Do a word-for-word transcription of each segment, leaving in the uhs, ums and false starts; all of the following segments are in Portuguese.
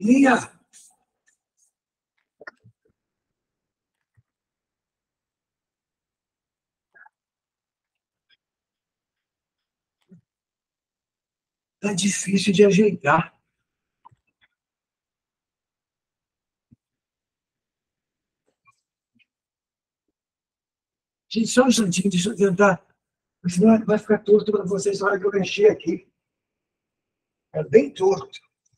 Linha. Está difícil de ajeitar. Gente, só um instantinho, deixa eu tentar. Senão vai ficar torto para vocês na hora que eu mexer aqui. É bem torto.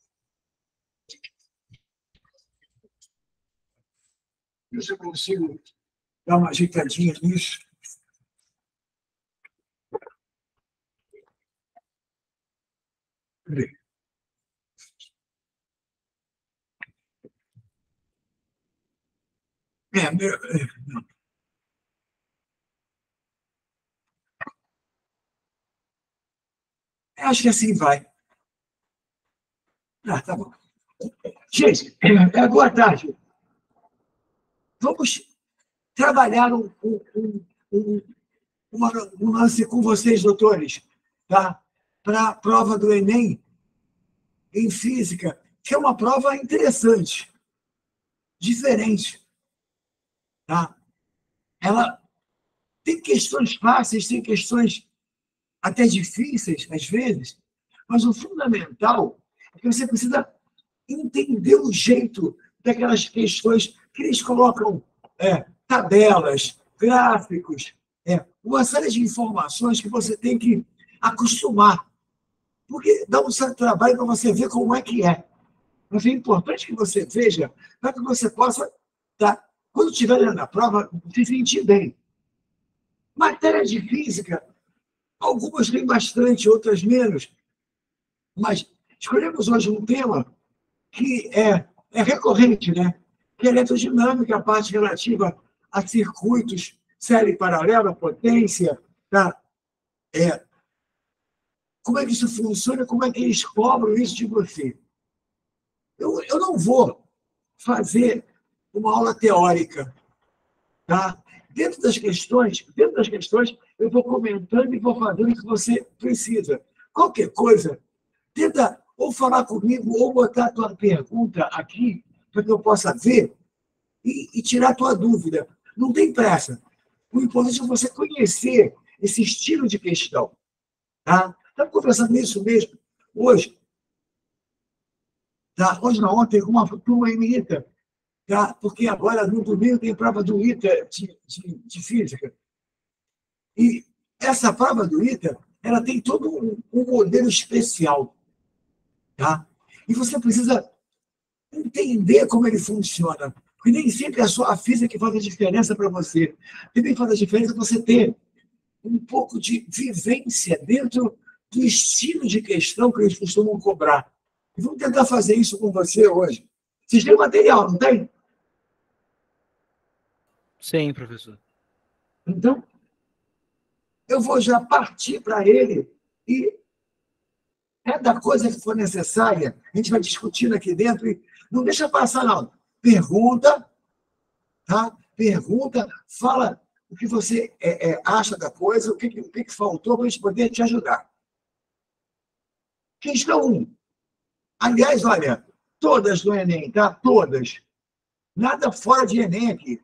Ver se eu consigo dar uma ajeitadinha nisso. Peraí. É, meu, é, não. Acho que assim vai. Ah, tá bom. Gente, é, boa tarde. Vamos trabalhar um, um, um, uma, um lance com vocês, doutores, tá? Para a prova do Enem em física, que é uma prova interessante, diferente. Tá? Ela tem questões fáceis, tem questões até difíceis, às vezes, mas o fundamental é que você precisa entender o jeito daquelas questões que eles colocam é, tabelas, gráficos, é, uma série de informações que você tem que acostumar. Porque dá um certo trabalho para você ver como é que é. Mas é importante que você veja para que você possa, tá, quando estiver na prova, se sentir bem. Matéria de física, algumas têm bastante, outras menos. Mas escolhemos hoje um tema que é, é recorrente, né? Que é eletrodinâmica, a parte relativa a circuitos, série paralela, potência, tá? É, como é que isso funciona, como é que eles cobram isso de você. Eu, eu não vou fazer uma aula teórica, tá? Dentro das questões, dentro das questões, eu vou comentando e vou fazendo o que você precisa. Qualquer coisa, tenta ou falar comigo ou botar a tua pergunta aqui para que eu possa ver e, e tirar a tua dúvida. Não tem pressa. O importante é você conhecer esse estilo de questão. Tá? Estamos conversando isso mesmo hoje. Tá? Hoje não, ontem, com uma turma em ITA, tá? Porque agora, no domingo, tem prova do ITA de, de, de física. E essa prova do ITA, ela tem todo um, um modelo especial. Tá? E você precisa entender como ele funciona. Porque nem sempre é só a física que faz a diferença para você. Também faz a diferença você ter um pouco de vivência dentro do estilo de questão que eles costumam cobrar. E vamos tentar fazer isso com você hoje. Vocês têm material, não tem? Sim, professor. Então, eu vou já partir para ele e cada coisa que for necessária, a gente vai discutindo aqui dentro e não deixa passar, não. Pergunta, tá? Pergunta, fala o que você é, é, acha da coisa, o que, o que faltou para a gente poder te ajudar. Questão um. Aliás, olha, todas do Enem, tá? Todas. Nada fora de Enem aqui.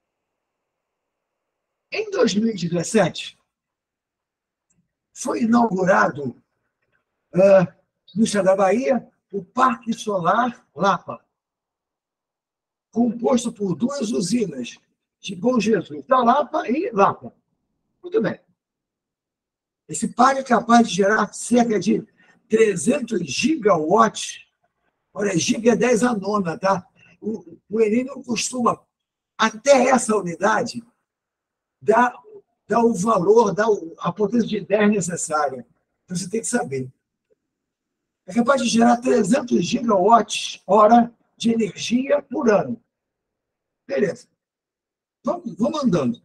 Em dois mil e dezessete, foi inaugurado uh, no estado da Bahia o Parque Solar Lapa, composto por duas usinas, de Bom Jesus, da Lapa e Lapa. Muito bem. Esse parque é capaz de gerar cerca de trezentos gigawatts. Olha, giga é dez a nona, tá? O, o Enem não costuma, até essa unidade, dar, dar o valor, dar a potência de dez necessária. Então, você tem que saber. É capaz de gerar trezentos gigawatts hora de energia por ano. Beleza. Vamos, vamos andando.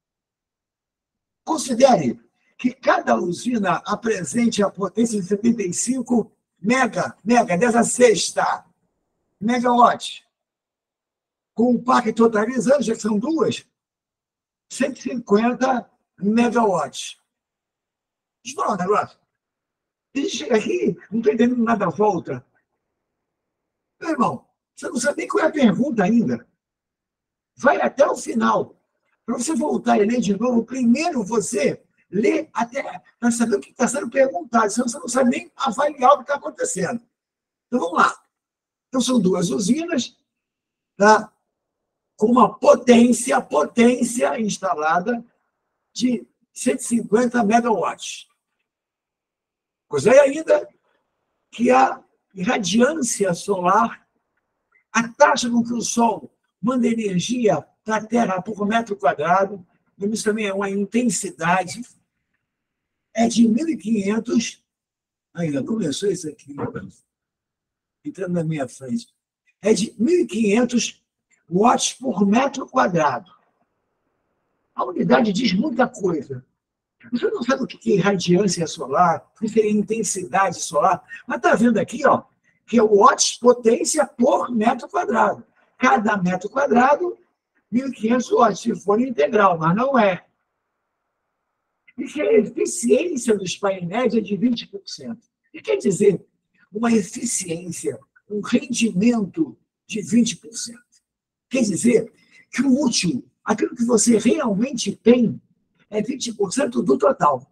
Considere que cada usina apresente a potência de setenta e cinco mega, mega, dez a sexta, megawatts. Com o parque totalizando, já que são duas, cento e cinquenta megawatts. Deixa eu falar um negócio. A gente chega aqui, não estou entendendo nada à volta. Meu irmão, você não sabe nem qual é a pergunta ainda. Vai até o final. Para você voltar e ler de novo, primeiro você lê até para saber o que está sendo perguntado, senão você não sabe nem avaliar o que está acontecendo. Então, vamos lá. Então, são duas usinas, tá? Com uma potência, potência instalada de cento e cinquenta megawatts. Pois é ainda que a radiância solar, a taxa com que o Sol manda energia para a Terra por metro quadrado, isso também é uma intensidade, é de mil e quinhentos, ainda começou isso aqui, entrando na minha frente, é de mil e quinhentos watts por metro quadrado. A unidade diz muita coisa. Você não sabe o que é radiância solar, o que é intensidade solar, mas está vendo aqui, ó, que é o watts potência por metro quadrado. Cada metro quadrado, mil e quinhentos watts, se for integral, mas não é. E que a eficiência dos painéis é de vinte por cento. E quer dizer, uma eficiência, um rendimento de vinte por cento. Quer dizer que o útil, aquilo que você realmente tem, é vinte por cento do total.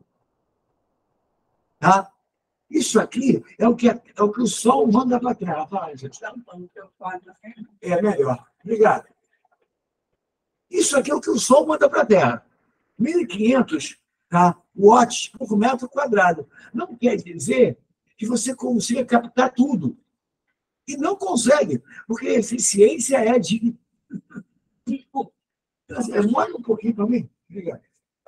Tá? Isso aqui é o que, é, é o, que o Sol manda para a Terra. Fala, gente. É melhor. Obrigado. Isso aqui é o que o Sol manda para a Terra. mil e quinhentos, tá, watts por metro quadrado. Não quer dizer que você consiga captar tudo. E não consegue, porque a eficiência é de... Demora um pouquinho para mim. Obrigado.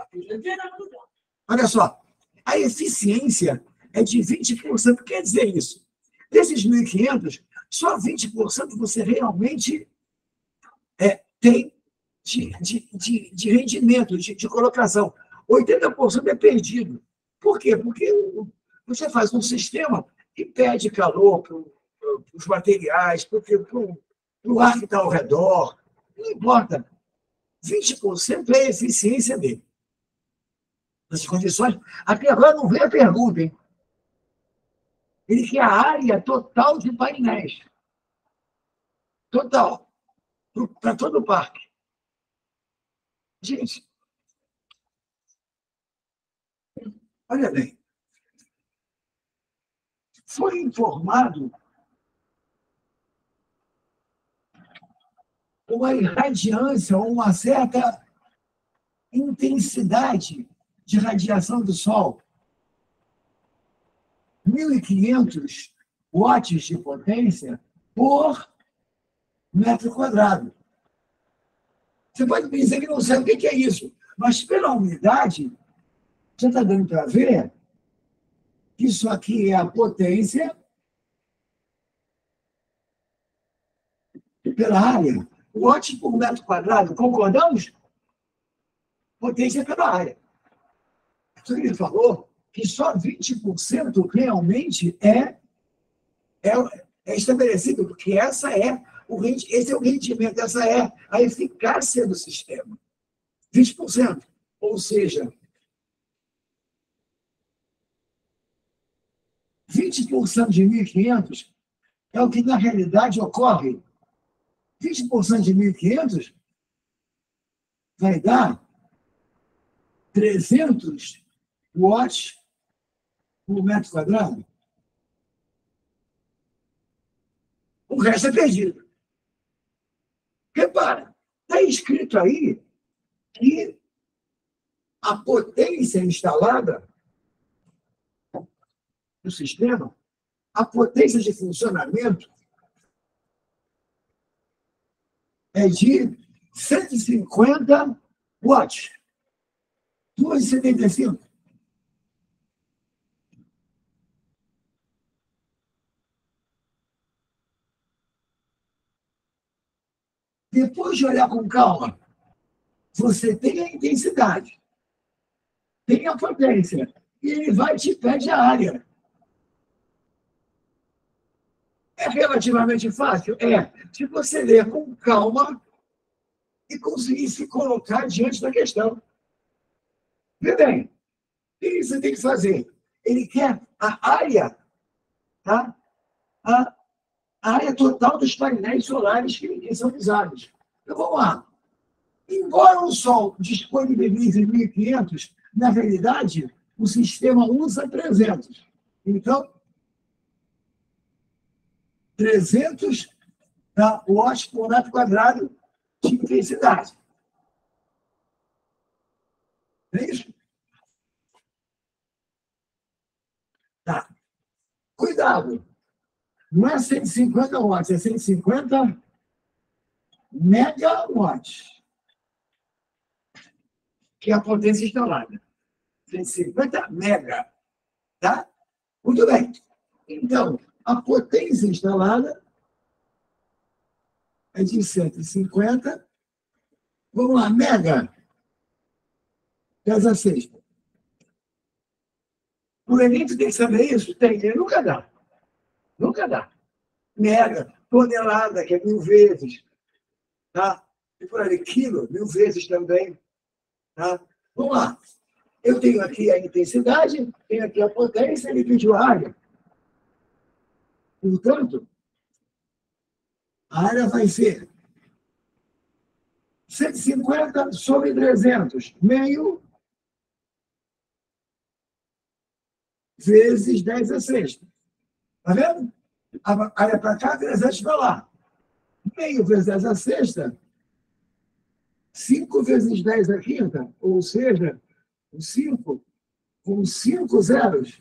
Olha só, a eficiência é de vinte por cento. Quer dizer isso? Desses mil e quinhentos, só vinte por cento você realmente é, tem de, de, de, de rendimento, de, de colocação. oitenta por cento é perdido. Por quê? Porque você faz um sistema que pede calor para os materiais, para o ar que está ao redor. Não importa. vinte por cento é a eficiência dele. Nessas condições. Aqui agora não vem a pergunta, hein? Ele quer a área total de painéis. Total. Para todo o parque. Gente, olha bem. Foi informado uma irradiância, uma certa intensidade de radiação do Sol. mil e quinhentos watts de potência por metro quadrado. Você pode pensar que não sabe o que é isso, mas pela unidade, você está dando para ver que isso aqui é a potência pela área. Watts por metro quadrado, concordamos? Potência pela área. Isso que ele falou, que só vinte por cento realmente é, é, é estabelecido, porque essa é o, esse é o rendimento, essa é a eficácia do sistema. vinte por cento. Ou seja, vinte por cento de mil e quinhentos é o que na realidade ocorre. vinte por cento de mil e quinhentos vai dar trezentos watts por metro quadrado. O resto é perdido. Repara, está escrito aí que a potência instalada no sistema, a potência de funcionamento é de cento e cinquenta watts. duzentos e setenta e cinco. Depois de olhar com calma, você tem a intensidade, tem a potência, e ele vai te pede a área. É relativamente fácil? É. Se você ler com calma e conseguir se colocar diante da questão. Vê bem, o que você tem que fazer? Ele quer a área, tá? a, a área total dos painéis solares que, que são usados. Então, vamos lá. Embora o Sol disponibilize mil e quinhentos, na realidade, o sistema usa trezentos. Então, trezentos tá, watts por metro quadrado de intensidade. É isso? Tá. Cuidado. Não é cento e cinquenta watts, é cento e cinquenta megawatts, que é a potência instalada. cento e cinquenta mega. Tá? Muito bem. Então, a potência instalada é de cento e cinquenta. Vamos lá, mega. Casa sexta. O Enem tem que saber isso? Tem. Ele nunca dá. Nunca dá. Mega, tonelada, que é mil vezes. Tá? E por ali, quilo, mil vezes também. Tá? Vamos lá. Eu tenho aqui a intensidade, tenho aqui a potência, ele pediu a área. Portanto, a área vai ser cento e cinquenta sobre trezentos, meio vezes dez a sexta. Está vendo? A área para cá, trezentos para lá. Meio vezes dez a sexta, cinco vezes dez a quinta, ou seja, cinco com cinco zeros.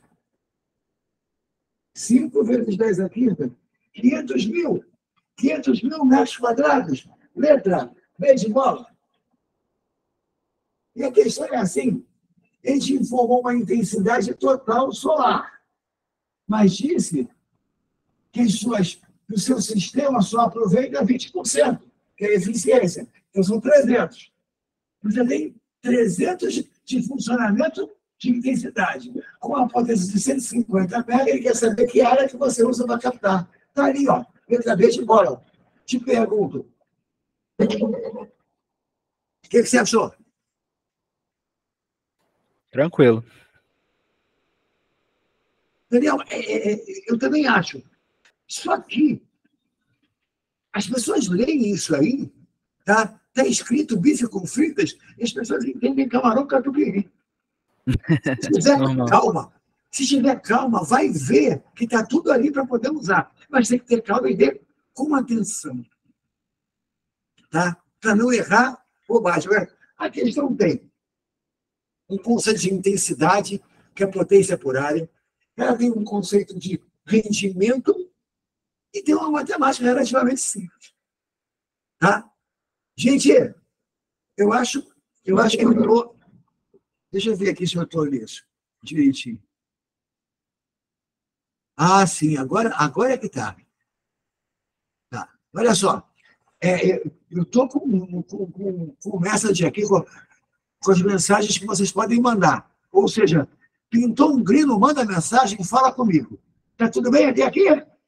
cinco vezes dez a quinta, quinhentos mil. quinhentos mil metros quadrados. Letra B de bola. E a questão é assim: ele te informou uma intensidade total solar, mas disse que as suas, o seu sistema só aproveita vinte por cento, que é a eficiência. Então, são trezentos. Você tem trezentos de funcionamento de intensidade. Com a potência de cento e cinquenta mega, ele quer saber que área que você usa para captar. Está ali, ó, letra B de bola. Te pergunto. O que, que você achou? Tranquilo. Daniel, é, é, eu também acho. Só que as pessoas leem isso aí, tá? Está escrito bife com fritas, e as pessoas entendem camarão catupiry. Se tiver calma, se tiver calma, vai ver que está tudo ali para poder usar. Mas tem que ter calma e ver com atenção. Tá? Para não errar bobagem. A questão tem um conceito de intensidade, que é potência por área. Ela tem um conceito de rendimento e tem uma matemática relativamente simples. Tá? Gente, eu acho, eu acho que eu estou... Deixa eu ver aqui se eu estou nisso direitinho. Ah, sim, agora, agora é que está. Tá. Olha só, é, eu estou com, com, com, com message aqui, com, com as mensagens que vocês podem mandar. Ou seja, pintou um grilo, manda mensagem e fala comigo. Está tudo bem até aqui?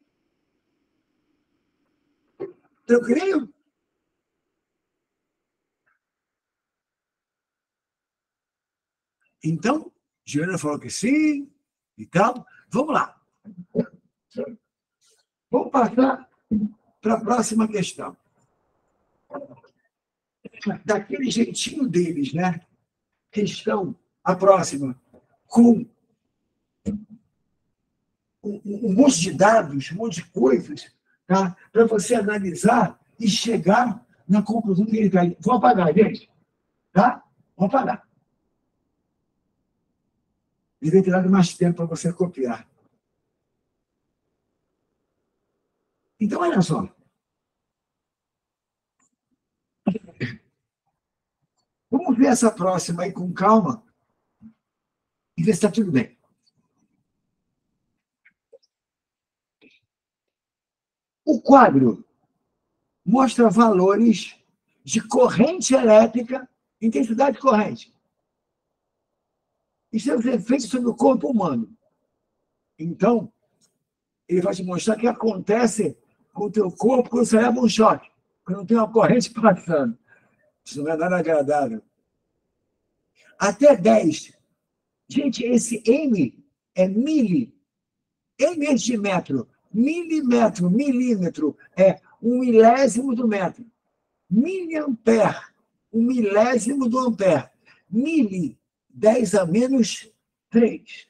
Tranquilo? Então, Juliana falou que sim e tal. Vamos lá. Vamos passar para a próxima questão. Daquele jeitinho deles, né? Questão, a próxima, com um, um monte de dados, um monte de coisas, tá? Para você analisar e chegar na conclusão que ele está aí. Vou apagar, gente. Tá? Vou apagar. Devia ter dado mais tempo para você copiar. Então, olha só. Vamos ver essa próxima aí com calma e ver se está tudo bem. O quadro mostra valores de corrente elétrica, intensidade de corrente, e seus efeitos sobre o corpo humano. Então, ele vai te mostrar o que acontece com o teu corpo quando você leva um choque, quando não tem uma corrente passando. Isso não é nada agradável. Até dez. Gente, esse M é mili. M é de metro. Milímetro, milímetro, é um milésimo do metro. Miliampere, um milésimo do ampere. Mili, dez a menos três.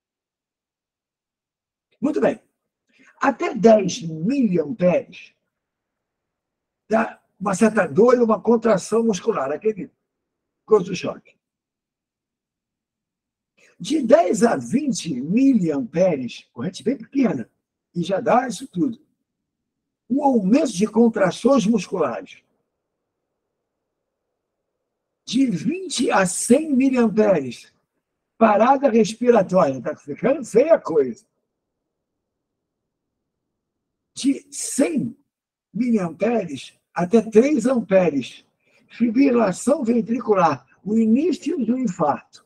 Muito bem. Até dez miliamperes dá uma certa dor e uma contração muscular, aquele coisa do choque. De dez a vinte miliamperes, corrente bem pequena, e já dá isso tudo. Um aumento de contrações musculares. De vinte a cem miliamperes, parada respiratória. Está ficando feia a coisa. De cem miliamperes até três amperes, fibrilação ventricular, o início do infarto.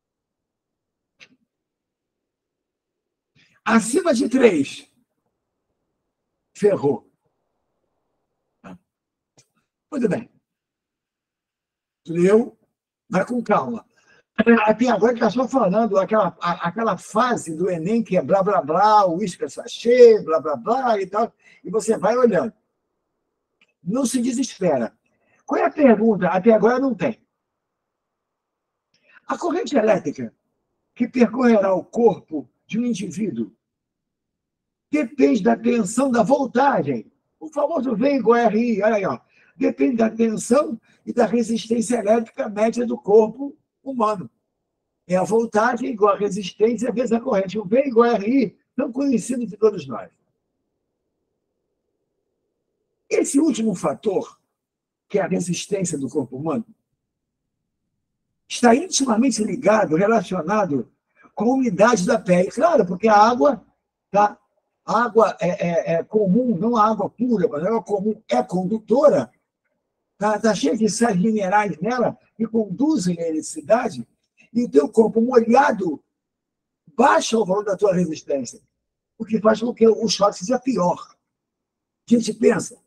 Acima de três, ferrou. Muito bem. Leu, vai com calma. Até agora está só falando aquela, aquela fase do Enem que é blá, blá, blá, o uísque sachê, blá, blá, blá e tal, e você vai olhando. Não se desespera. Qual é a pergunta? Até agora não tem. A corrente elétrica que percorrerá o corpo de um indivíduo depende da tensão da voltagem. O famoso V igual a R I, olha aí, ó. Depende da tensão e da resistência elétrica média do corpo humano. É a voltagem igual a resistência vezes a corrente. O V igual a R I, tão conhecido de todos nós. Esse último fator, que é a resistência do corpo humano, está intimamente ligado, relacionado com a umidade da pele. Claro, porque a água, tá? A água é, é, é comum, não a água pura, mas a água comum é condutora, está tá cheia de sais minerais nela que conduzem a eletricidade, e o teu corpo molhado baixa o valor da tua resistência, o que faz com que o choque seja pior. A gente pensa.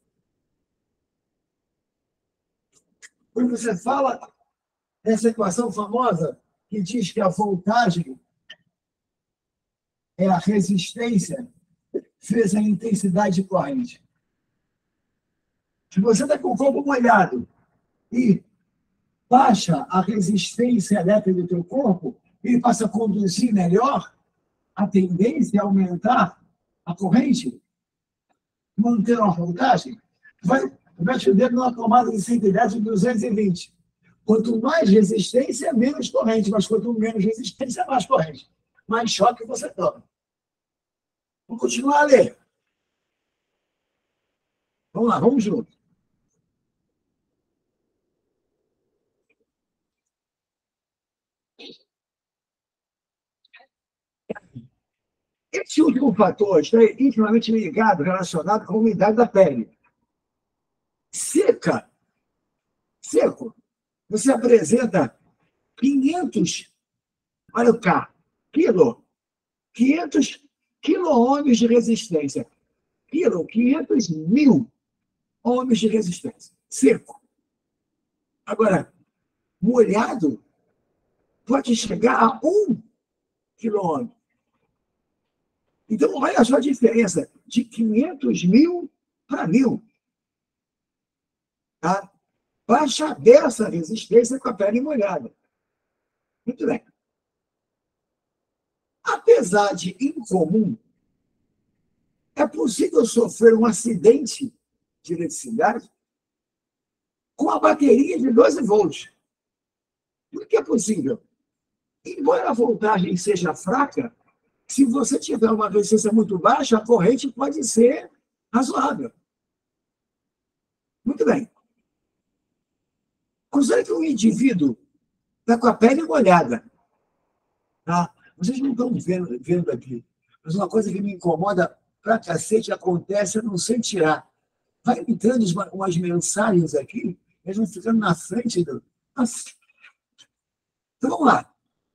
Quando você fala nessa equação famosa que diz que a voltagem é a resistência vezes a intensidade de corrente. Se você está com o corpo molhado e baixa a resistência elétrica do teu corpo, ele passa a conduzir melhor, a tendência é aumentar a corrente, manter uma voltagem, vai, mete o dedo numa tomada de cento e dez e duzentos e vinte. Quanto mais resistência, menos corrente, mas quanto menos resistência, mais corrente. Mais choque você toma. Vamos continuar a ler. Vamos lá, vamos juntos. Esse último fator está intimamente ligado, relacionado com a umidade da pele. Seca, seco, você apresenta quinhentos, olha o K, quilo, quinhentos quilo-ohms de resistência. Quilo, quinhentos mil ohms de resistência. Seco. Agora, molhado pode chegar a um quilo-ohm. Então, olha só a diferença de quinhentos mil para mil. Tá? Baixa dessa resistência com a pele molhada. Muito bem. Apesar de incomum, é possível sofrer um acidente de eletricidade com a bateria de doze volts. Por que é possível? Embora a voltagem seja fraca, se você tiver uma resistência muito baixa, a corrente pode ser razoável. Muito bem. Considere que um indivíduo está com a pele molhada. Tá? Vocês não estão vendo, vendo aqui. Mas uma coisa que me incomoda pra cacete acontece, eu não sei tirar. Vai entrando umas mensagens aqui, eles vão ficando na frente do... Nossa. Então, vamos lá.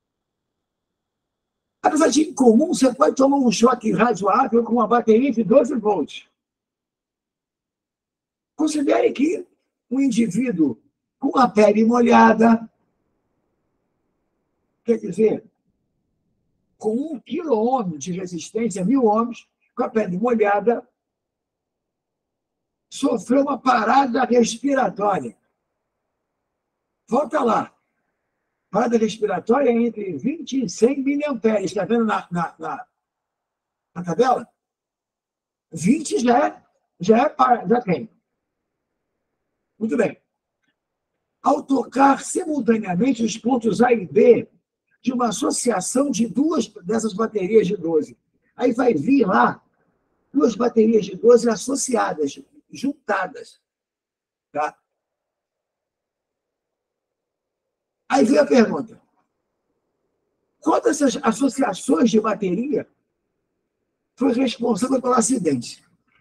Apesar de incomum, você pode tomar um choque razoável com uma bateria de doze volts. Considere que um indivíduo com a pele molhada, quer dizer, com um quilo-ohm de resistência, mil ohms, com a pele molhada, sofreu uma parada respiratória. Volta lá. Parada respiratória entre vinte e cem miliamperes. Está vendo na, na, na, na tabela? vinte já é, já é, já tem. Muito bem. Ao tocar simultaneamente os pontos A e B de uma associação de duas dessas baterias de doze. Aí vai vir lá duas baterias de doze associadas, juntadas. Tá? Aí vem a pergunta. Qual dessas associações de bateria foi responsável pelo acidente?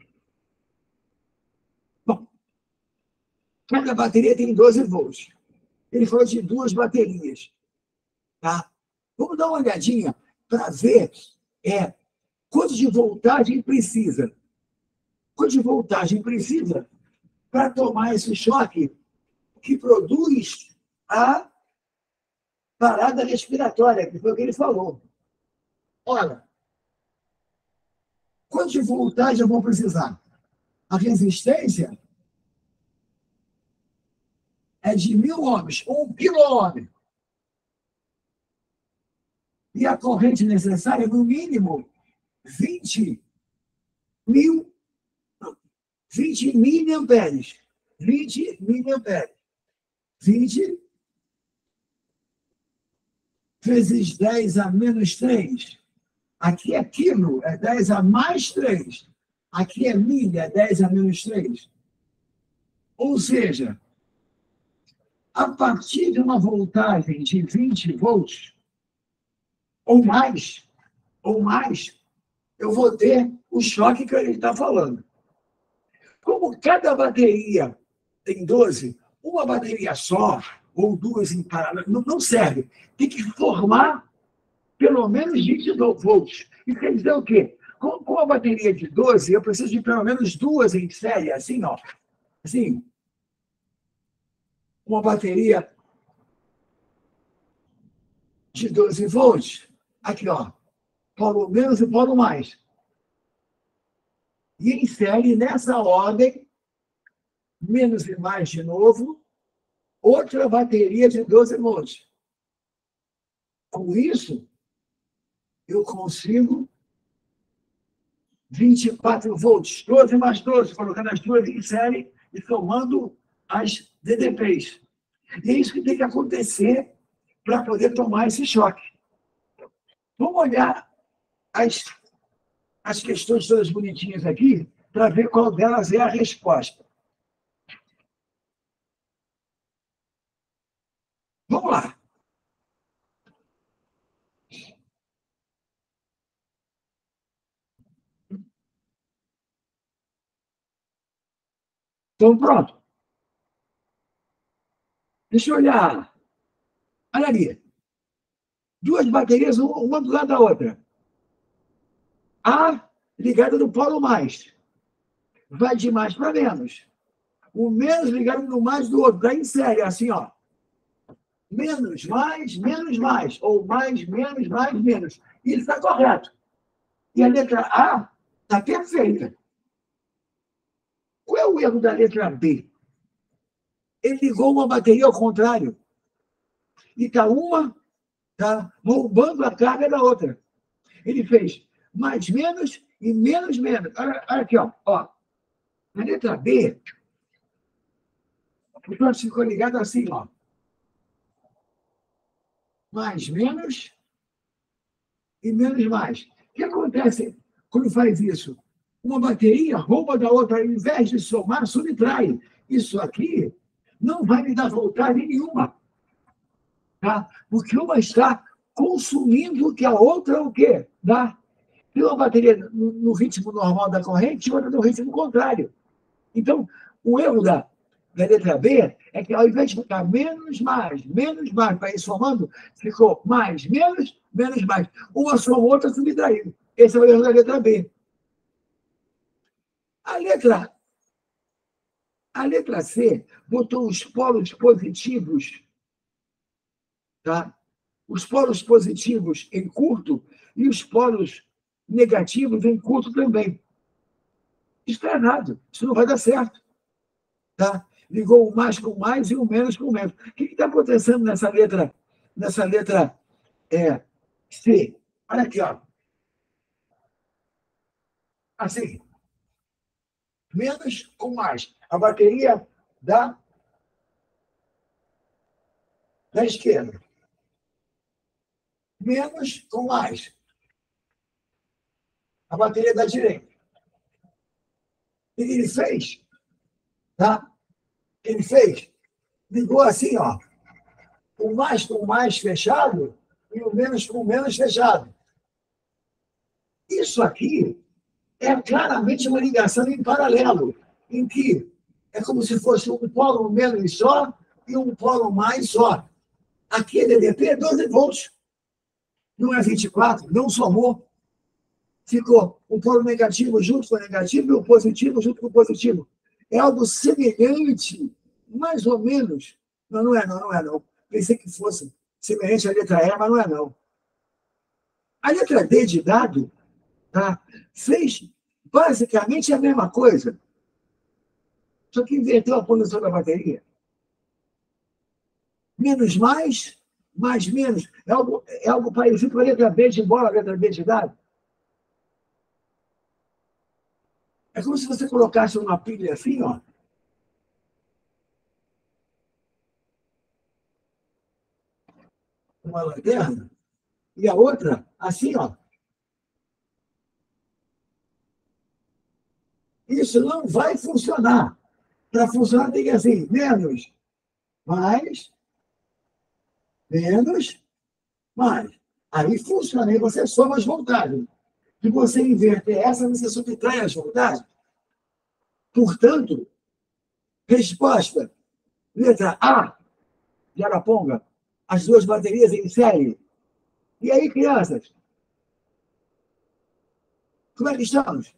Bom, cada bateria tem doze volts. Ele falou de duas baterias. Tá? Vamos dar uma olhadinha para ver é, quanto de voltagem precisa. Quanto de voltagem precisa para tomar esse choque que produz a parada respiratória, que foi o que ele falou. Olha, quanto de voltagem eu vou precisar? A resistência é de mil ohms, um quilo-ohm. E a corrente necessária, no mínimo, vinte mil, vinte miliamperes. vinte miliamperes. vinte vezes dez a menos três. Aqui é quilo, é dez a mais três. Aqui é milha, é dez a menos três. Ou seja, a partir de uma voltagem de vinte volts, ou mais, ou mais, eu vou ter o choque que ele está falando. Como cada bateria tem doze, uma bateria só, ou duas em paralelo, não, não serve. Tem que formar pelo menos vinte volts. Isso quer dizer o quê? Com, com a bateria de doze, eu preciso de pelo menos duas em série, assim, ó. Assim, uma bateria de doze volts, aqui, ó, polo menos e polo mais. E em série, nessa ordem, menos e mais de novo, outra bateria de doze volts. Com isso, eu consigo vinte e quatro volts, doze mais doze, colocando as duas em série e somando as D D Ps. E é isso que tem que acontecer para poder tomar esse choque. Vamos olhar as, as questões todas bonitinhas aqui para ver qual delas é a resposta. Vamos lá. Então, pronto. Deixa eu olhar. Olha ali. Duas baterias, uma do lado da outra. A ligada no polo mais. Vai de mais para menos. O menos ligado no mais do outro. Daí em série, assim, ó. Menos, mais, menos, mais. Ou mais, menos, mais, menos. E ele está correto. E a letra A está perfeita. Qual é o erro da letra B? Ele ligou uma bateria ao contrário. E está uma tá roubando a carga da outra. Ele fez mais, menos e menos, menos. Olha, olha aqui, ó. ó. Na letra B, o troço ficou ligado assim, ó. Mais, menos e menos, mais. O que acontece quando faz isso? Uma bateria rouba da outra, ao invés de somar, subtrai. Isso aqui não vai me dar voltagem nenhuma. Tá? Porque uma está consumindo o que a outra o quê? Dá. Tem uma bateria no, no ritmo normal da corrente e outra no ritmo contrário. Então, o erro da, da letra B é que, ao invés de ficar menos, mais, menos, mais, para ir somando, ficou mais, menos, menos, mais. Uma soma, outra subtraindo. Esse é o erro da letra B. A letra, a letra C botou os polos positivos, tá? Os polos positivos em curto e os polos negativo vem curto também. Isso está errado, isso não vai dar certo. Tá? Ligou o mais com mais e o menos com menos. O que está acontecendo nessa letra, nessa letra é, C? Olha aqui, ó. Assim, menos com mais. A bateria da, da esquerda. Menos com mais. A bateria da direita. O que ele fez? Tá? Ele fez? Ligou assim, ó. O mais com mais fechado e o menos com menos fechado. Isso aqui é claramente uma ligação em paralelo, em que é como se fosse um polo menos só e um polo mais só. Aqui é D D P, doze volts. Não é vinte e quatro, não somou. Ficou o polo negativo junto com o negativo e o positivo junto com o positivo. É algo semelhante, mais ou menos. Não, não é, não, não é, não. Pensei que fosse semelhante à letra E, mas não é, não. A letra D de dado, tá, fez basicamente a mesma coisa, só que inverteu a posição da bateria. Menos mais, mais menos. É algo, é algo parecido com a letra B de bola, a letra B de dado. É como se você colocasse uma pilha assim, ó. Uma lanterna, e a outra assim, ó. Isso não vai funcionar. Para funcionar tem que ser assim, menos, mais, menos, mais. Aí funciona, aí você soma as voltagens. Se você inverter essa, você subtrai as voltagens. Portanto, resposta, letra A, de Araponga, as duas baterias em série. E aí, crianças? Como é que estamos?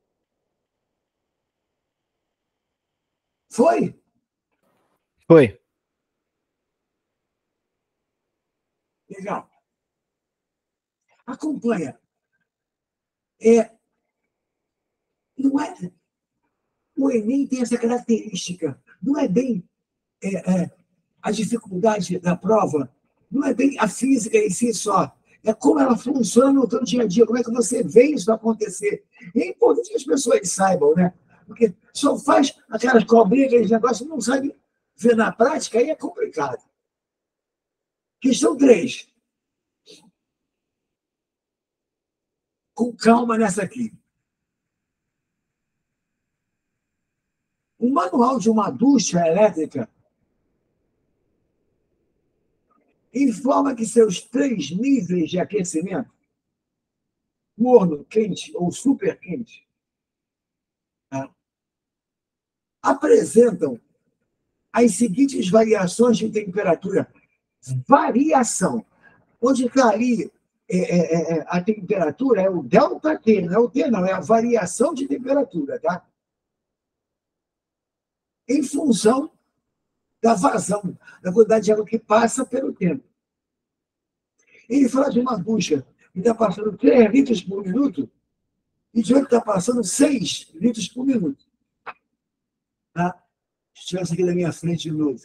Foi? Foi. Legal. Acompanha. É, não é, o Enem tem essa característica. Não é bem é, é, a dificuldade da prova, não é bem a física em si só. É como ela funciona no teu dia a dia, como é que você vê isso acontecer. E é importante que as pessoas saibam, né? Porque só faz aquelas cobrinhas, aqueles negócios, não sabe ver na prática, aí é complicado. Questão três. Com calma nessa aqui. O manual de uma ducha elétrica informa que seus três níveis de aquecimento, morno, quente ou super quente, tá, apresentam as seguintes variações de temperatura. Variação. Onde está ali é, é, é, a temperatura é o delta T, não é o T, não, é a variação de temperatura, tá? Em função da vazão, da quantidade de água que passa pelo tempo. Ele fala de uma ducha que está passando três litros por minuto e de outra está passando seis litros por minuto. Tá? Se estivesse aqui na minha frente de novo.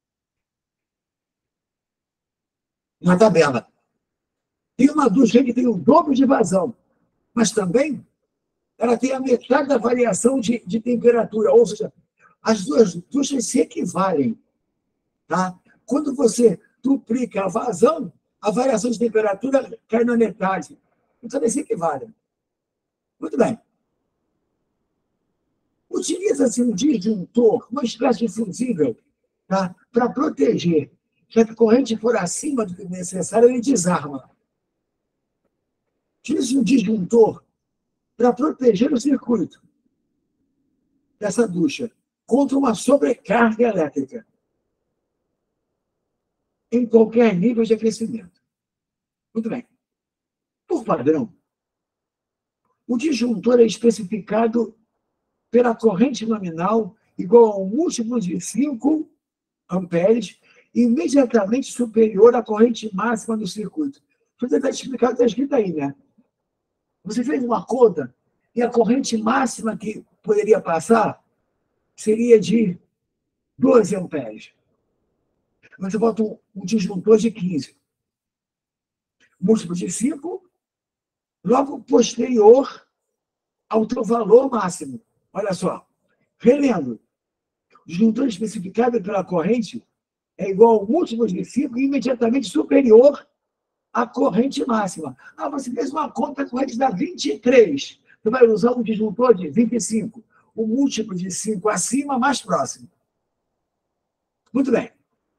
Uma tabela. Tem uma ducha que tem o dobro de vazão, mas também ela tem a metade da variação de, de temperatura, ou seja, as duas duchas se equivalem. Tá? Quando você duplica a vazão, a variação de temperatura cai na metade. Então, eles se equivalem. Muito bem. Utiliza-se um disjuntor, uma espécie de fusível, tá? Para proteger. Se a corrente for acima do que é necessário, ele desarma. Utiliza-se um disjuntor para proteger o circuito dessa ducha contra uma sobrecarga elétrica em qualquer nível de aquecimento. Muito bem. Por padrão, o disjuntor é especificado pela corrente nominal igual a um múltiplo de cinco amperes, imediatamente superior à corrente máxima do circuito. Você está explicado, está escrito aí, né? Você fez uma conta e a corrente máxima que poderia passar seria de doze amperes. Você bota um, um disjuntor de quinze. Múltiplo de cinco, logo posterior ao teu valor máximo. Olha só. Relendo. O disjuntor especificado pela corrente é igual ao múltiplo de cinco e imediatamente superior à corrente máxima. Ah, você fez uma conta, a corrente dá vinte e três. Você vai usar um disjuntor de vinte e cinco. O múltiplo de cinco acima, mais próximo. Muito bem.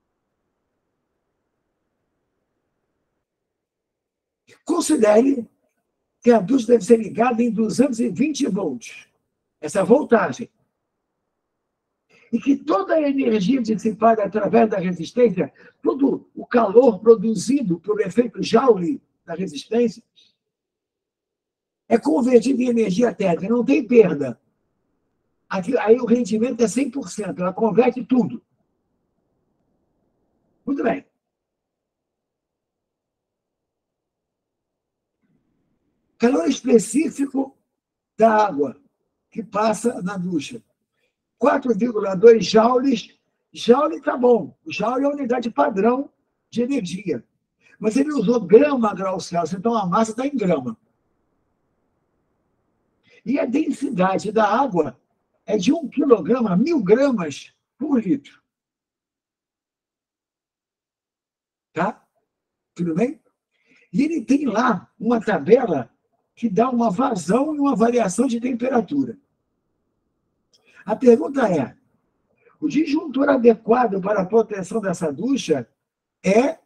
Considere que a ducha deve ser ligada em duzentos e vinte volts. Essa voltagem. E que toda a energia dissipada através da resistência, todo o calor produzido por efeito Joule da resistência, é convertido em energia térmica, não tem perda. Aqui, aí o rendimento é cem por cento, ela converte tudo. Muito bem. Calor específico da água que passa na ducha. quatro vírgula dois joules. Joule está bom. Joule é a unidade padrão de energia. Mas ele usou grama grau Celsius, então a massa está em grama. E a densidade da água é de um quilograma, mil gramas por litro. Tá? Tudo bem? E ele tem lá uma tabela que dá uma vazão e uma variação de temperatura. A pergunta é, o disjuntor adequado para a proteção dessa ducha é...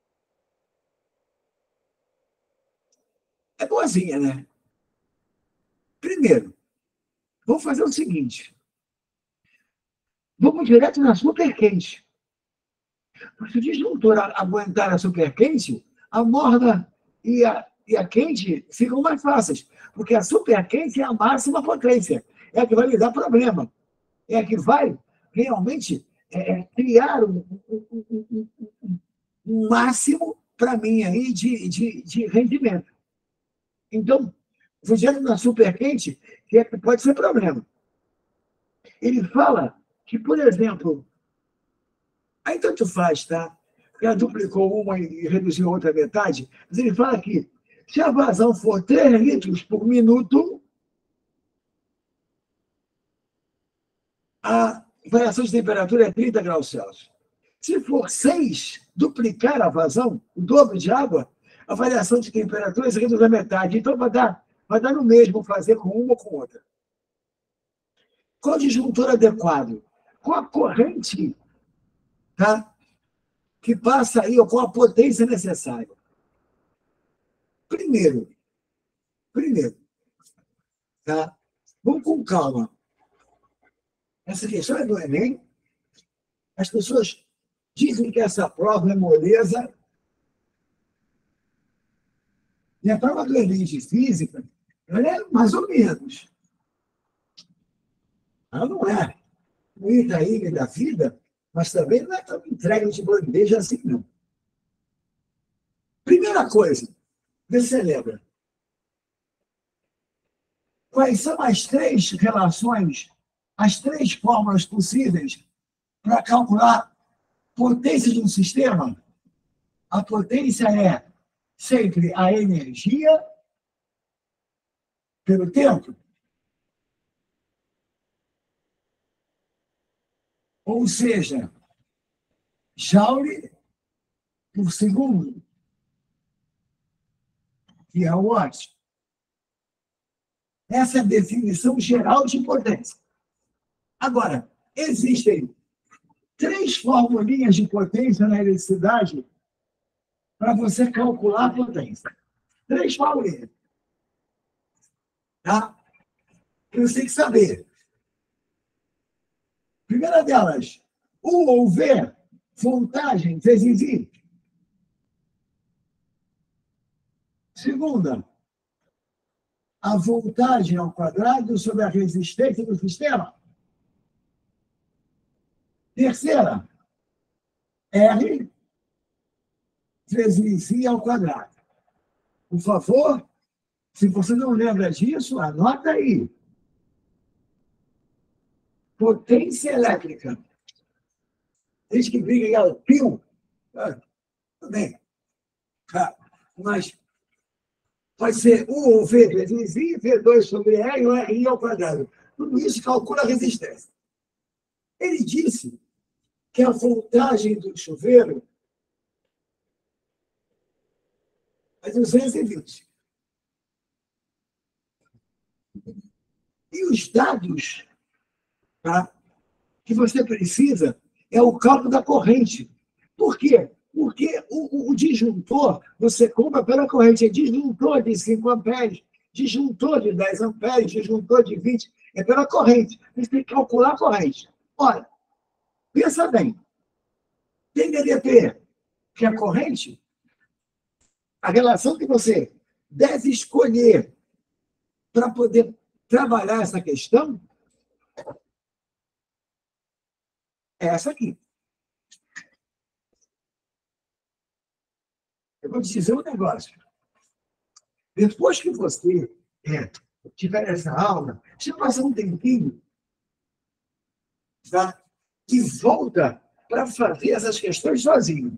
É boazinha, né? Primeiro, vamos fazer o seguinte. Vamos direto na super quente. Porque se o disjuntor aguentar a super quente, a morna e a, e a quente ficam mais fáceis. Porque a super quente é a máxima potência. É a que vai lhe dar problema. É a que vai realmente é, criar um, um, um, um, um máximo para mim aí de, de, de rendimento. Então, vou direto na super quente, que é, pode ser problema. Ele fala que, por exemplo, aí tanto faz, tá? Ela duplicou uma e reduziu a outra metade, mas ele fala que se a vazão for três litros por minuto, a variação de temperatura é trinta graus Celsius. Se for seis, duplicar a vazão, o dobro de água, a variação de temperatura se reduz a metade. Então, vai dar, vai dar no mesmo fazer com uma ou com outra. Qual o disjuntor adequado? Com a corrente, tá? Que passa aí, ou com a potência necessária. Primeiro, primeiro, tá? Vamos com calma. Essa questão é do Enem. As pessoas dizem que essa prova é moleza. E a prova do Enem de física, ela é mais ou menos. Ela não é o Itaíne da vida, mas também não é tão entregue de bandeja assim, não. Primeira coisa, vê se você lembra. Quais são as três relações, as três fórmulas possíveis para calcular potência de um sistema? A potência é sempre a energia pelo tempo. Ou seja, Joule por segundo, que é o watt. Essa é a definição geral de potência. Agora, existem três formulinhas de potência na eletricidade para você calcular a potência. Três formulinhas. Tá? Você tem que saber. Primeira delas, U ou V, voltagem vezes I. Segunda, a voltagem ao quadrado sobre a resistência do sistema. Terceira, R vezes I ao quadrado. Por favor, Se você não lembra disso, anota aí. Potência elétrica. Desde que briga aí, ela, pio. Ah, tudo bem. Ah, mas pode ser um ou V vezes I, V dois sobre R, ou R ao quadrado. Tudo isso calcula a resistência. Ele disse que a voltagem do chuveiro é duzentos e vinte. E os dados, tá, que você precisa é o cálculo da corrente. Por quê? Porque o, o, o disjuntor, você compra pela corrente, é disjuntor de cinco amperes, disjuntor de dez amperes, disjuntor de vinte, é pela corrente. Você tem que calcular a corrente. Ora, pensa bem, tem D D P, que é a corrente, a relação que você deve escolher para poder trabalhar essa questão é essa aqui. Eu vou te dizer um negócio. Depois que você é, tiver essa aula, você passa um tempinho, tá? E volta para fazer essas questões sozinho.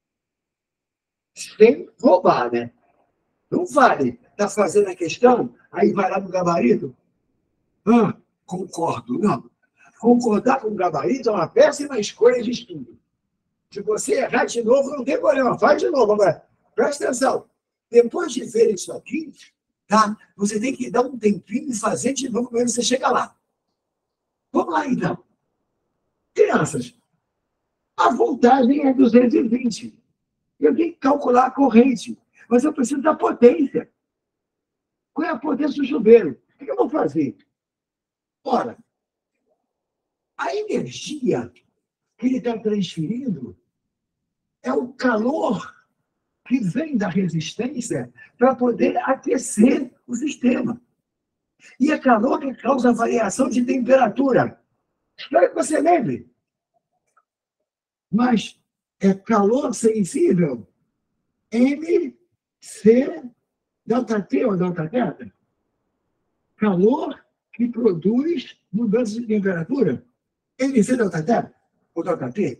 Sem roubar, né? Não vale. Está fazendo a questão, aí vai lá no gabarito. Ah, concordo. Não. Concordar com o gabarito é uma péssima escolha de estudo. Se você errar de novo, não tem problema. Faz de novo. Agora, presta atenção. Depois de ver isso aqui, tá? Você tem que dar um tempinho e fazer de novo quando você chegar lá. Vamos lá, então. Crianças, a voltagem é duzentos e vinte. Eu tenho que calcular a corrente, mas eu preciso da potência. Qual é a potência do chuveiro? O que eu vou fazer? Ora, a energia que ele está transferindo é o calor que vem da resistência para poder aquecer o sistema. E é calor que causa variação de temperatura. Espero que você lembre. Mas é calor sensível M C delta T ou delta θ. Calor que produz mudança de temperatura. M C delta T ou delta T.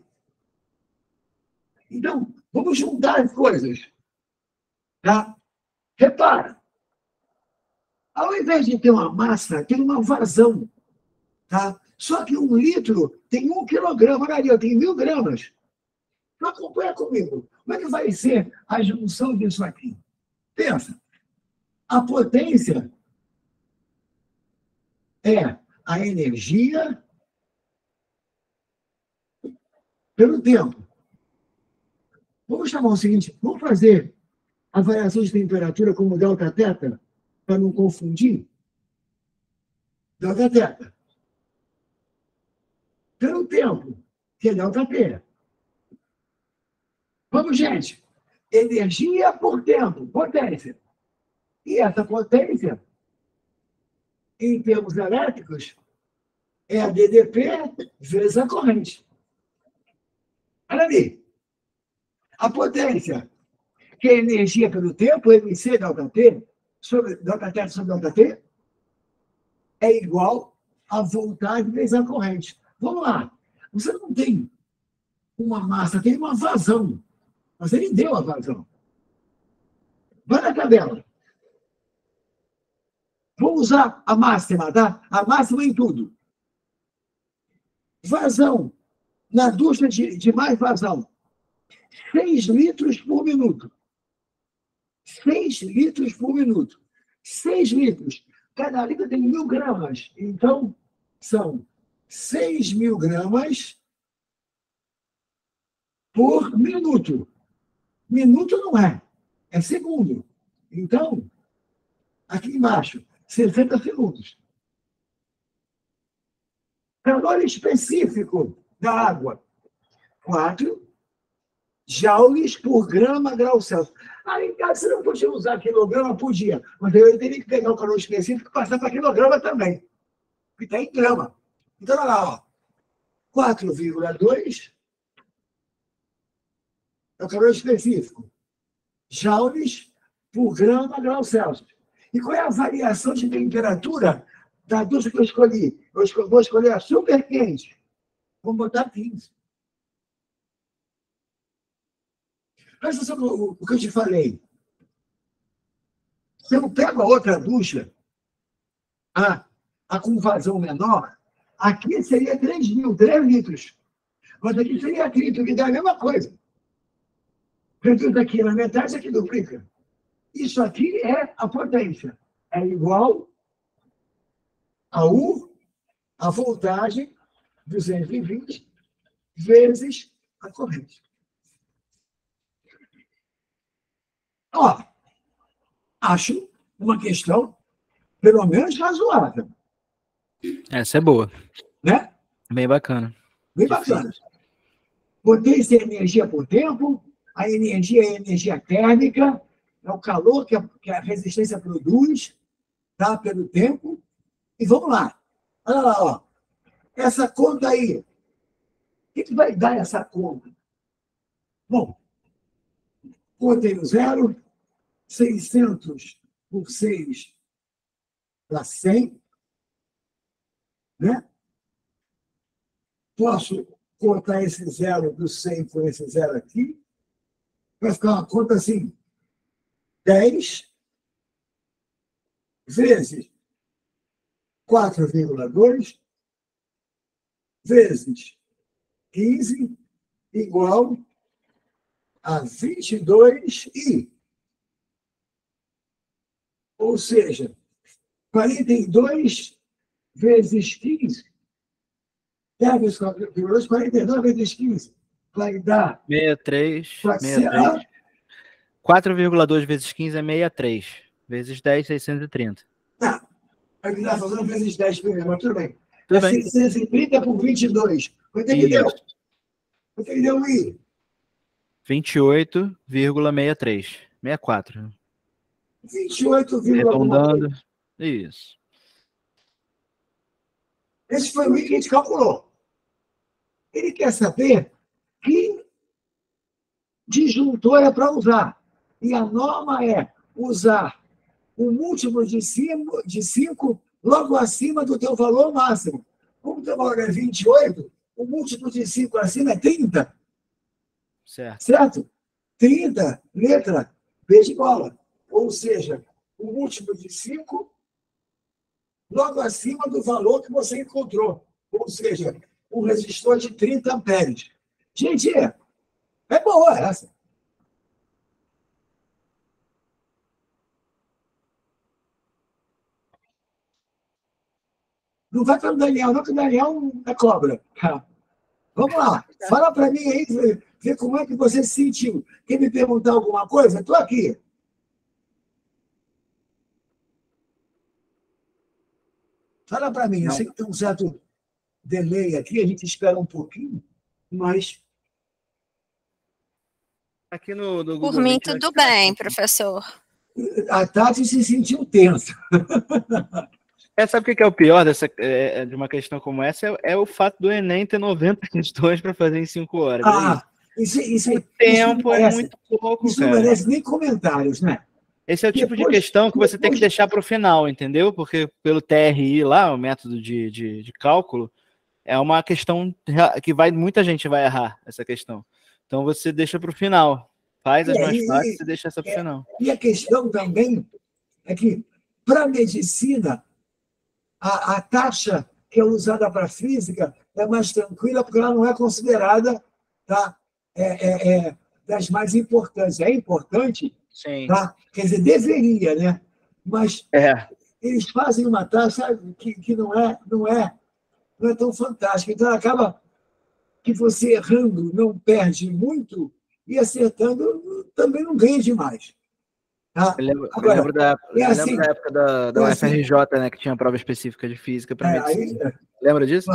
Então, vamos juntar as coisas. Tá? Repara. Ao invés de ter uma massa, tem uma vazão. Tá? Só que um litro tem um quilograma, olha ali, eu tenho mil gramas. Então, acompanha comigo. Como é que vai ser a junção disso aqui? Pensa. A potência é a energia pelo tempo. Vamos chamar o seguinte, vamos fazer a variação de temperatura como delta θ, para não confundir? Delta θ. Pelo tempo, que é delta T. Vamos, gente. Energia por tempo, potência. E essa potência, em termos elétricos, é a D D P vezes a corrente. Olha ali. A potência, que é energia pelo tempo, M C delta T, sobre delta T sobre delta T, é igual a voltagem vezes a corrente. Vamos lá. Você não tem uma massa, tem uma vazão. Mas ele deu a vazão. Vai na tabela. Vou usar a máxima, tá? A máxima em tudo. Vazão. Na ducha de, de mais vazão. seis litros por minuto. seis litros por minuto. seis litros. Cada litro tem mil gramas. Então, são seis mil gramas por minuto. Minuto não é, é segundo. Então, aqui embaixo, sessenta segundos. Calor específico da água, quatro joules por grama grau Celsius. Aí, em casa, você não podia usar quilograma por dia, mas eu teria que pegar o calor específico e passar para quilograma também, que está em grama. Então, olha lá, ó, quatro vírgula dois é o calor específico. Joules por grama grau Celsius. E qual é a variação de temperatura da ducha que eu escolhi? Eu escolhi, vou escolher a super quente. Vamos botar quinze. Presta atenção no o que eu te falei. Se eu pego a outra ducha, a, a com vazão menor, aqui seria três mil, três litros. Mas aqui seria trinta, que dá a mesma coisa. Reduz aqui na metade, aqui duplica. Isso aqui é a potência. É igual a U, a voltagem, duzentos e vinte, vezes a corrente. Ó, acho uma questão, pelo menos, razoável. Essa é boa. Né? Bem bacana. Bem bacana. Potência é energia por tempo, a energia é energia térmica, é o calor que a, que a resistência produz, tá, pelo tempo. E vamos lá. Olha lá, ó. Essa conta aí. O que, que vai dar essa conta? Bom, contei no zero, seiscentos por seis dá cem, né? Posso cortar esse zero do cem por esse zero aqui. Vai ficar uma conta assim, dez vezes quatro vírgula dois vezes quinze igual a vinte e dois i. Ou seja, quarenta e dois vezes quinze, dez vezes quatro vírgula dois, quarenta e dois vezes quinze, vai dar... sessenta e três. Ser, quatro vírgula dois vezes quinze é sessenta e três. Vezes dez, seiscentos e trinta. Não, ele está fazendo vezes dez primeiro, mas tudo bem. Tudo é bem. seiscentos e trinta por vinte e dois. Quanto é que deu? Quanto é que deu, I? vinte e oito vírgula sessenta e três. sessenta e quatro. vinte e oito vírgula Arredondando. Isso. Esse foi o I que a gente calculou. Ele quer saber que disjuntor é para usar. E a norma é usar o múltiplo de cinco logo acima do teu valor máximo. Como o teu valor é vinte e oito, o múltiplo de cinco acima é trinta. Certo. Certo? trinta, letra B de bola. Ou seja, o múltiplo de cinco logo acima do valor que você encontrou. Ou seja, um resistor de trinta amperes. Gente, é boa essa. Não vai para o Daniel, não, que o Daniel é cobra. Vamos lá. Fala para mim aí, ver como é que você se sentiu. Quer me perguntar alguma coisa? Estou aqui. Fala para mim. Eu sei que tem um certo delay aqui, a gente espera um pouquinho, mas... Aqui no, no Por mim, tudo bem, professor. A Tati se sentiu tensa. É, sabe o que é o pior dessa, é, de uma questão como essa? É, é o fato do Enem ter noventa questões para fazer em cinco horas. Ah, isso, isso, o isso tempo merece, é muito pouco, isso cara. Isso não merece nem comentários, né? Esse é o tipo depois, de questão que você depois... tem que deixar para o final, entendeu? Porque pelo T R I lá, o método de, de, de cálculo, é uma questão que vai, muita gente vai errar essa questão. Então você deixa para o final. Faz as é, mais e, fáceis e deixa essa para o é, final. E a questão também é que, para a medicina, a, a taxa que é usada para a física é mais tranquila, porque ela não é considerada, tá, é, é, é, das mais importantes. É importante, Sim. Tá? Quer dizer, deveria, né? Mas é. eles fazem uma taxa que, que não, é, não, é, não é tão fantástica. Então, acaba que você errando não perde muito e acertando também não ganha demais. Tá? Eu lembro, Agora, eu lembro, da, é eu assim, lembro da época da, da é U F R J, assim, né, que tinha prova específica de física para é, medicina. aí, Lembra disso?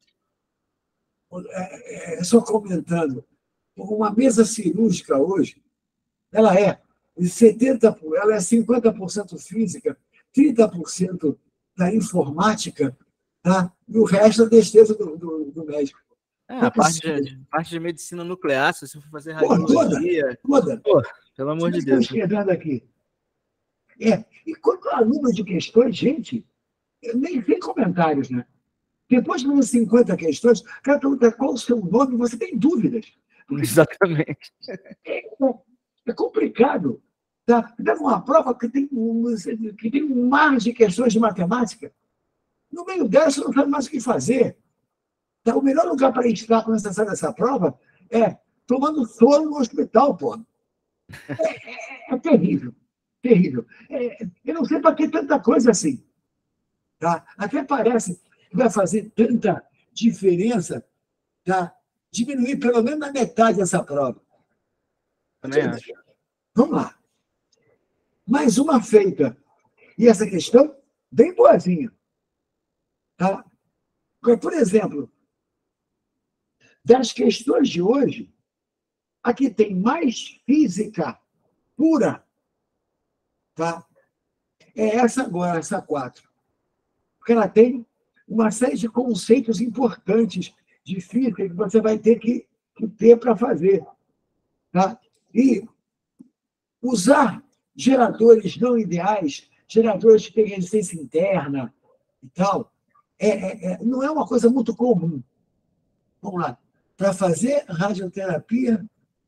É, é, só comentando, uma mesa cirúrgica hoje, ela é setenta por cento, ela é cinquenta por cento física, trinta por cento da informática, tá? E o resto é destreza do, do, do médico. É, a parte de, parte de medicina nuclear, se você for fazer radiologia... Pô, toda, toda. Pô, pelo amor de Deus. Estou escrevendo aqui. É, e quanto ao número de questões, gente, nem tem comentários, né? Depois de umas cinquenta questões, o cara pergunta qual o seu nome, você tem dúvidas. Exatamente. É, é complicado. Tá? Dá uma prova que tem, um, que tem um mar de questões de matemática. No meio dela, você não sabe mais o que fazer. Tá? O melhor lugar para estar quando você sai dessa prova é tomando soro no hospital, pô. É, é, é terrível. Terrível. É, eu não sei para que tanta coisa assim. Tá? Até parece que vai fazer tanta diferença, tá? Diminuir pelo menos na metade essa prova. Também acho. Vamos lá. Mais uma feita. E essa questão, bem boazinha. Tá? Por exemplo, das questões de hoje, a que tem mais física pura, tá? É essa agora, essa quatro. Porque ela tem uma série de conceitos importantes de física que você vai ter que, que ter para fazer. Tá? E usar geradores não ideais, geradores que têm resistência interna e tal, é, é, é, não é uma coisa muito comum. Vamos lá. Para fazer radioterapia...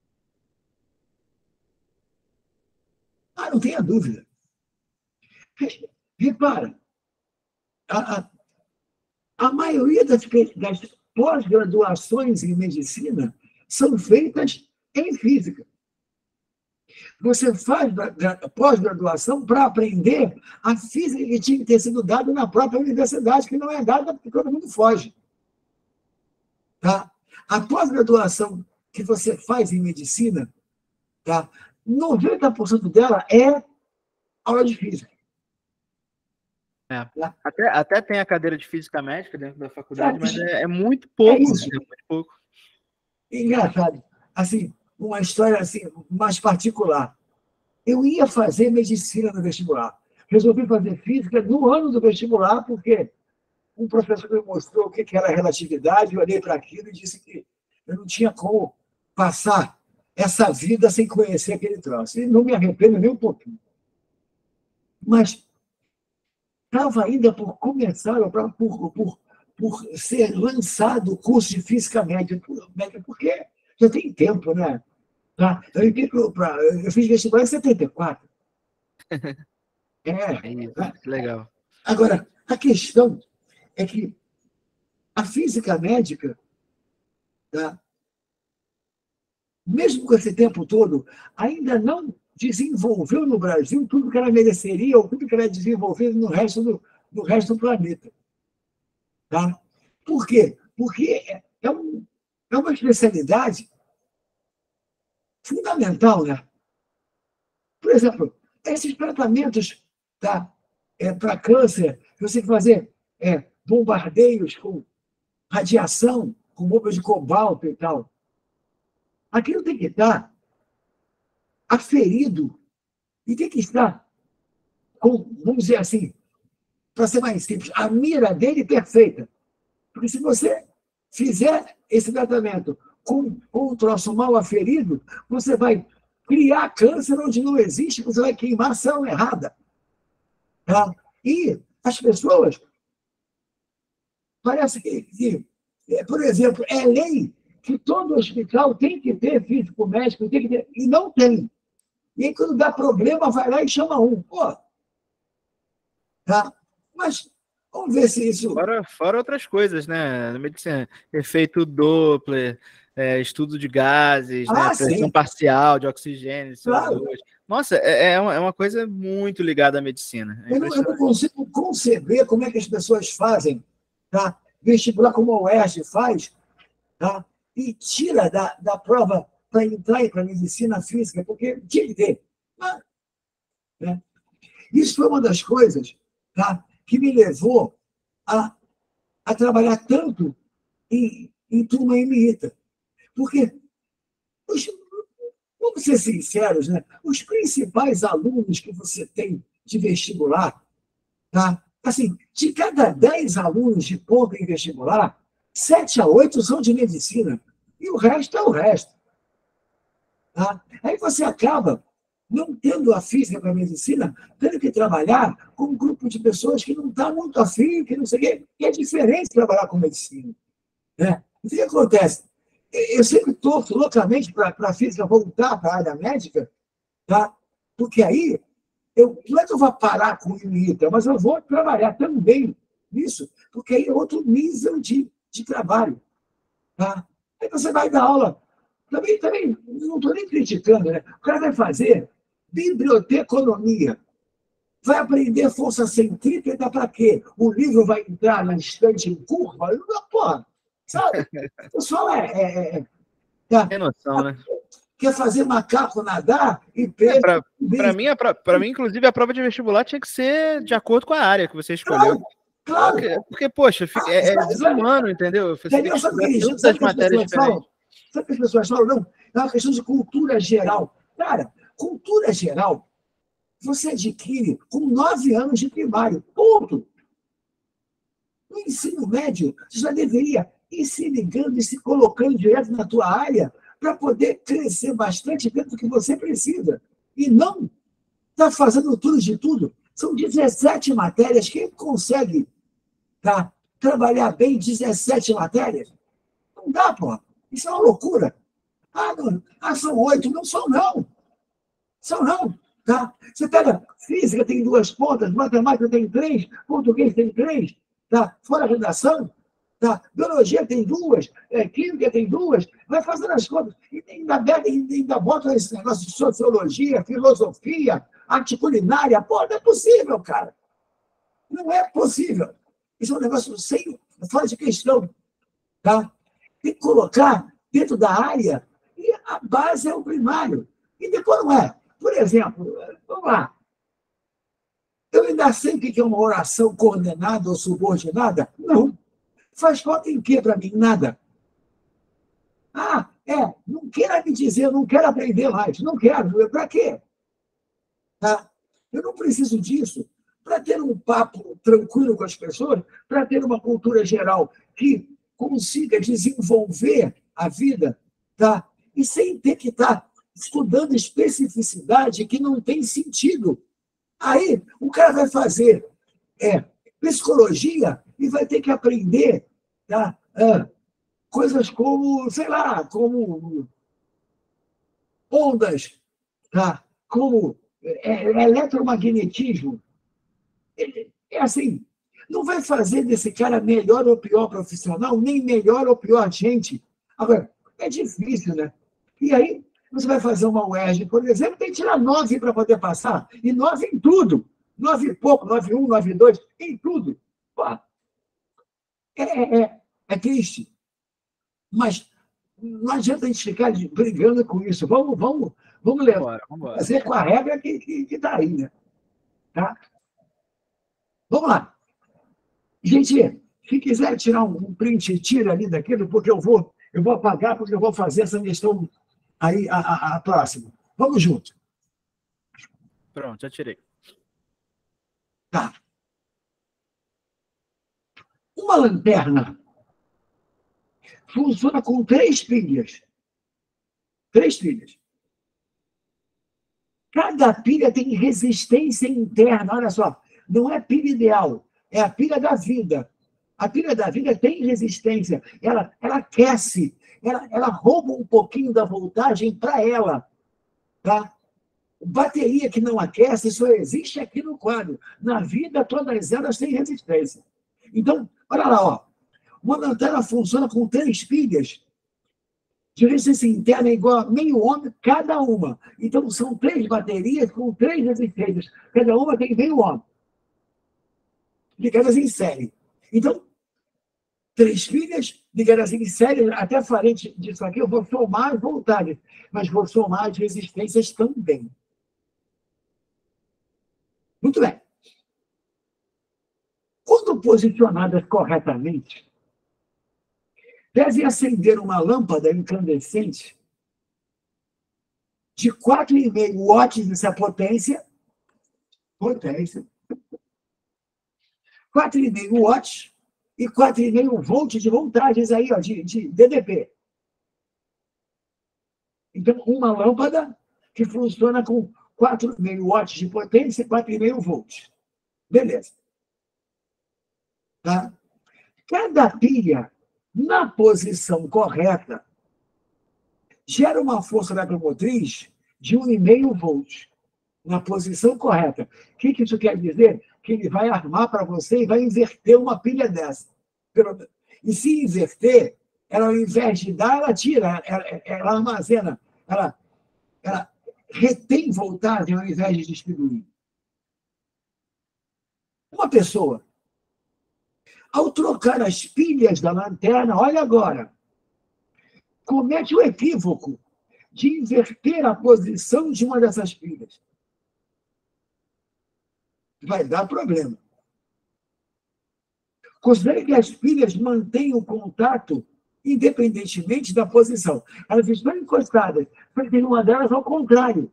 Ah, não tenha dúvida. Repara, a, a, a maioria das, das pós-graduações em medicina são feitas em física. Você faz pós-graduação para aprender a física que tinha que ter sido dada na própria universidade, que não é dada porque todo mundo foge. Tá? A pós-graduação que você faz em medicina, tá? noventa por cento dela é aula de física. É. Tá? Até, até tem a cadeira de física médica dentro da faculdade, É, mas é, é muito pouco. É isso. É muito pouco. Engraçado. Assim, uma história assim, mais particular. Eu ia fazer medicina no vestibular. Resolvi fazer física no ano do vestibular, porque um professor me mostrou o que era relatividade, eu olhei para aquilo e disse que eu não tinha como passar essa vida sem conhecer aquele troço. E não me arrependo nem um pouquinho. Mas estava ainda por começar, por, por, por, por ser lançado o curso de Física Média, porque já tem tempo, né? Tá? Eu, pra, eu fiz vestibular em setenta e quatro. É, é isso, tá? Legal. Agora, a questão é que a física médica, tá? Mesmo com esse tempo todo, ainda não desenvolveu no Brasil tudo que ela mereceria ou tudo que ela desenvolveu no resto do, no resto do planeta. Tá? Por quê? Porque é, um, é uma especialidade fundamental, né? Por exemplo, esses tratamentos, tá? É, para câncer, você tem que fazer é, bombardeios com radiação, com bomba de cobalto e tal. Aquilo tem que estar aferido e tem que estar com, vamos dizer assim, para ser mais simples, a mira dele perfeita. Porque se você fizer esse tratamento com, com um troço mal aferido, você vai criar câncer onde não existe, você vai queimar a célula errada. Tá? E as pessoas, parece que, que, por exemplo, é lei que todo hospital tem que ter físico médico, tem que ter, e não tem. E aí, quando dá problema, vai lá e chama um. Pô, tá? Mas vamos ver se isso... Fora, fora outras coisas, né? Na medicina, efeito Doppler, é, estudo de gases, Ah, né? Pressão sim. parcial de oxigênio, C O dois. Claro. Nossa, é, é uma coisa muito ligada à medicina. É eu, não, eu não consigo conceber como é que as pessoas fazem, tá? Vestibular como a U E R J faz, tá? E tira da, da prova para entrar para a medicina física, porque tinha que ter. Mas, né? Isso foi uma das coisas, tá? Que me levou a, a trabalhar tanto em, em turma emita. Porque, os, vamos ser sinceros, né? Os principais alunos que você tem de vestibular, tá? Assim, de cada dez alunos de ponta em vestibular, sete a oito são de medicina. E o resto é o resto. Tá? Aí você acaba não tendo a física para a medicina, tendo que trabalhar com um grupo de pessoas que não está muito afim, que não sei o quê, que é diferente trabalhar com medicina. Né? O que acontece? Eu sempre torço loucamente para a física voltar para a área médica, tá? Porque aí, eu, não é que eu vou parar com o ITA, mas eu vou trabalhar também nisso, porque aí é outro nível de, de trabalho. Tá? Aí você vai dar aula, também, também não estou nem criticando, né? O cara vai fazer biblioteconomia, vai aprender força centrípeta para quê? O livro vai entrar na estante em curva? Não, porra, sabe? O pessoal é... é, é tá? Tem noção, né? Quer fazer macaco nadar e peixe... É, para mim, para mim, inclusive, a prova de vestibular tinha que ser de acordo com a área que você escolheu. Claro, claro. Porque, porque poxa, Ah, é, é sabe, desumano, entendeu? Você tem que sabe, estudar sabe, todas as matérias as diferentes. falam? Sabe o que as pessoas falam? Não, é uma questão de cultura geral. Cara, cultura geral você adquire com nove anos de primário. Ponto. No ensino médio, você já deveria ir se ligando e se colocando direto na tua área para poder crescer bastante dentro do que você precisa. E não está fazendo tudo de tudo. São dezessete matérias. Quem consegue, tá, trabalhar bem dezessete matérias? Não dá, pô. Isso é uma loucura. Ah, não, ah, são oito. Não são, não. São, não. Tá? Você pega física, tem duas pontas, matemática tem três, português tem três, tá? Fora a redação, tá? Biologia tem duas, é, química tem duas, vai fazendo as contas. E ainda, ainda, ainda bota esse negócio de sociologia, filosofia, arte culinária. Pô, não é possível, cara. Não é possível. Isso é um negócio sem, fora de questão. Tá? Tem que colocar dentro da área e a base é o primário. E depois não é. Por exemplo, vamos lá. Eu ainda sei o que é uma oração coordenada ou subordinada? Não. Faz falta em quê para mim? Nada. Ah, é, não queira me dizer, eu não quero aprender mais. Não quero. Para quê? Tá? Eu não preciso disso para ter um papo tranquilo com as pessoas, para ter uma cultura geral que consiga desenvolver a vida, tá? E sem ter que estar estudando especificidade que não tem sentido. Aí o cara vai fazer é, psicologia e vai ter que aprender, tá? Ah, coisas como, sei lá, como ondas, tá? Como é, eletromagnetismo. É assim, não vai fazer desse cara melhor ou pior profissional, nem melhor ou pior gente. Agora, é difícil, né? E aí, você vai fazer uma U E R J, por exemplo, tem que tirar nove para poder passar. E nove em tudo. Nove e pouco, nove e um, nove e dois, em tudo. Pô, é, é, é, é triste. Mas não adianta a gente ficar brigando com isso. Vamos, vamos, vamos levar, vamos fazer com a regra que está que, que tá aí, né? Tá? Vamos lá. Gente, se quiser tirar um print, tira ali daquilo, porque eu vou, eu vou apagar, porque eu vou fazer essa questão aí, a, a, a próxima. Vamos junto. Pronto, já tirei. Tá. Uma lanterna funciona com três pilhas. Três pilhas. Cada pilha tem resistência interna, olha só. Não é pilha ideal, é a pilha da vida. A pilha da vida tem resistência, ela, ela aquece, ela, ela rouba um pouquinho da voltagem para ela. Tá? Bateria que não aquece só existe aqui no quadro. Na vida, todas elas têm resistência. Então, olha lá, ó. Uma lanterna funciona com três pilhas de resistência interna igual a meio ohm cada uma. Então, são três baterias com três resistências. Cada uma tem meio ohm. Ligadas em série. Então, três pilhas ligadas em série, até falei disso aqui, eu vou somar as voltagens, mas vou somar as resistências também. Muito bem. Quando posicionadas corretamente, deve acender uma lâmpada incandescente de quatro vírgula cinco watts dessa potência, potência, quatro vírgula cinco watts e quatro vírgula cinco volts de voltagens aí, ó, de, de D D P. Então, uma lâmpada que funciona com quatro vírgula cinco watts de potência e quatro vírgula cinco volts. Beleza. Tá? Cada pilha, na posição correta, gera uma força eletromotriz de um vírgula cinco volts. Na posição correta. O que isso quer dizer? Que ele vai armar para você e vai inverter uma pilha dessa. E se inverter, ela, ao invés de dar, ela tira, ela, ela armazena, ela, ela retém voltagem ao invés de distribuir. Uma pessoa, ao trocar as pilhas da lanterna, olha agora, comete o equívoco de inverter a posição de uma dessas pilhas. Vai dar problema. Considere que as pilhas mantêm o contato independentemente da posição. Elas estão encostadas, mas tem uma delas ao contrário.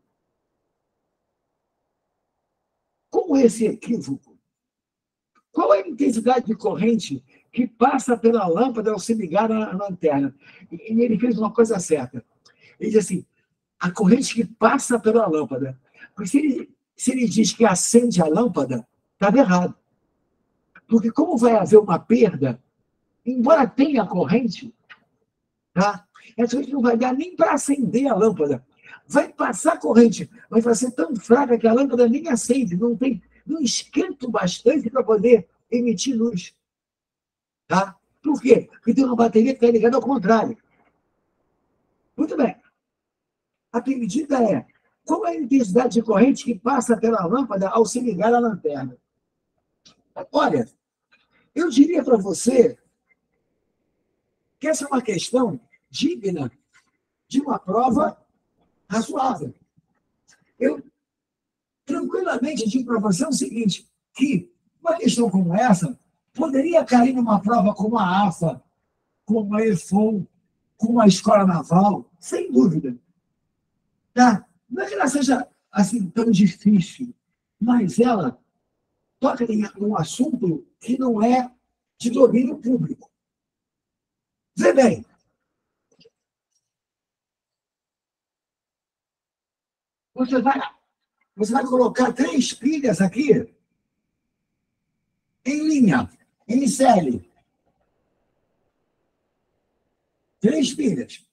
Com esse equívoco, qual é a intensidade de corrente que passa pela lâmpada ao se ligar na lanterna? E ele fez uma coisa certa. Ele diz assim, a corrente que passa pela lâmpada. Porque se ele, se ele diz que acende a lâmpada, estava errado. Porque como vai haver uma perda, embora tenha corrente, tá? Essa corrente não vai dar nem para acender a lâmpada. Vai passar corrente, mas vai ser tão fraca que a lâmpada nem acende, não tem, não esquenta bastante para poder emitir luz. Tá? Por quê? Porque tem uma bateria que está ligada ao contrário. Muito bem. A pedida é, qual é a intensidade de corrente que passa pela lâmpada ao se ligar à lanterna? Olha, eu diria para você que essa é uma questão digna de uma prova razoável. Eu tranquilamente digo para você o seguinte, que uma questão como essa poderia cair numa prova como a AFA, como a EFON, como a Escola Naval, sem dúvida. Tá? Não é que ela seja assim tão difícil, mas ela toca em um assunto que não é de domínio público. Vê bem. Você vai, você vai colocar três pilhas aqui em linha, em série. Três pilhas.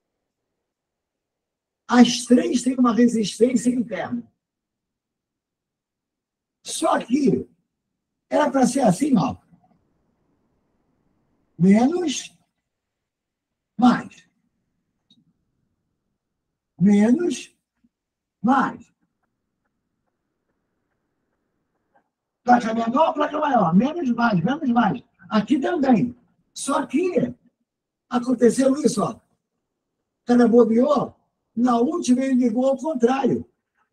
As três têm uma resistência interna. Só que era para ser assim, ó. Menos, mais. Menos, mais. Placa menor, placa maior. Menos, mais, menos, mais. Aqui também. Só que aconteceu isso, ó. Cada bobeou, na última ele ligou ao contrário.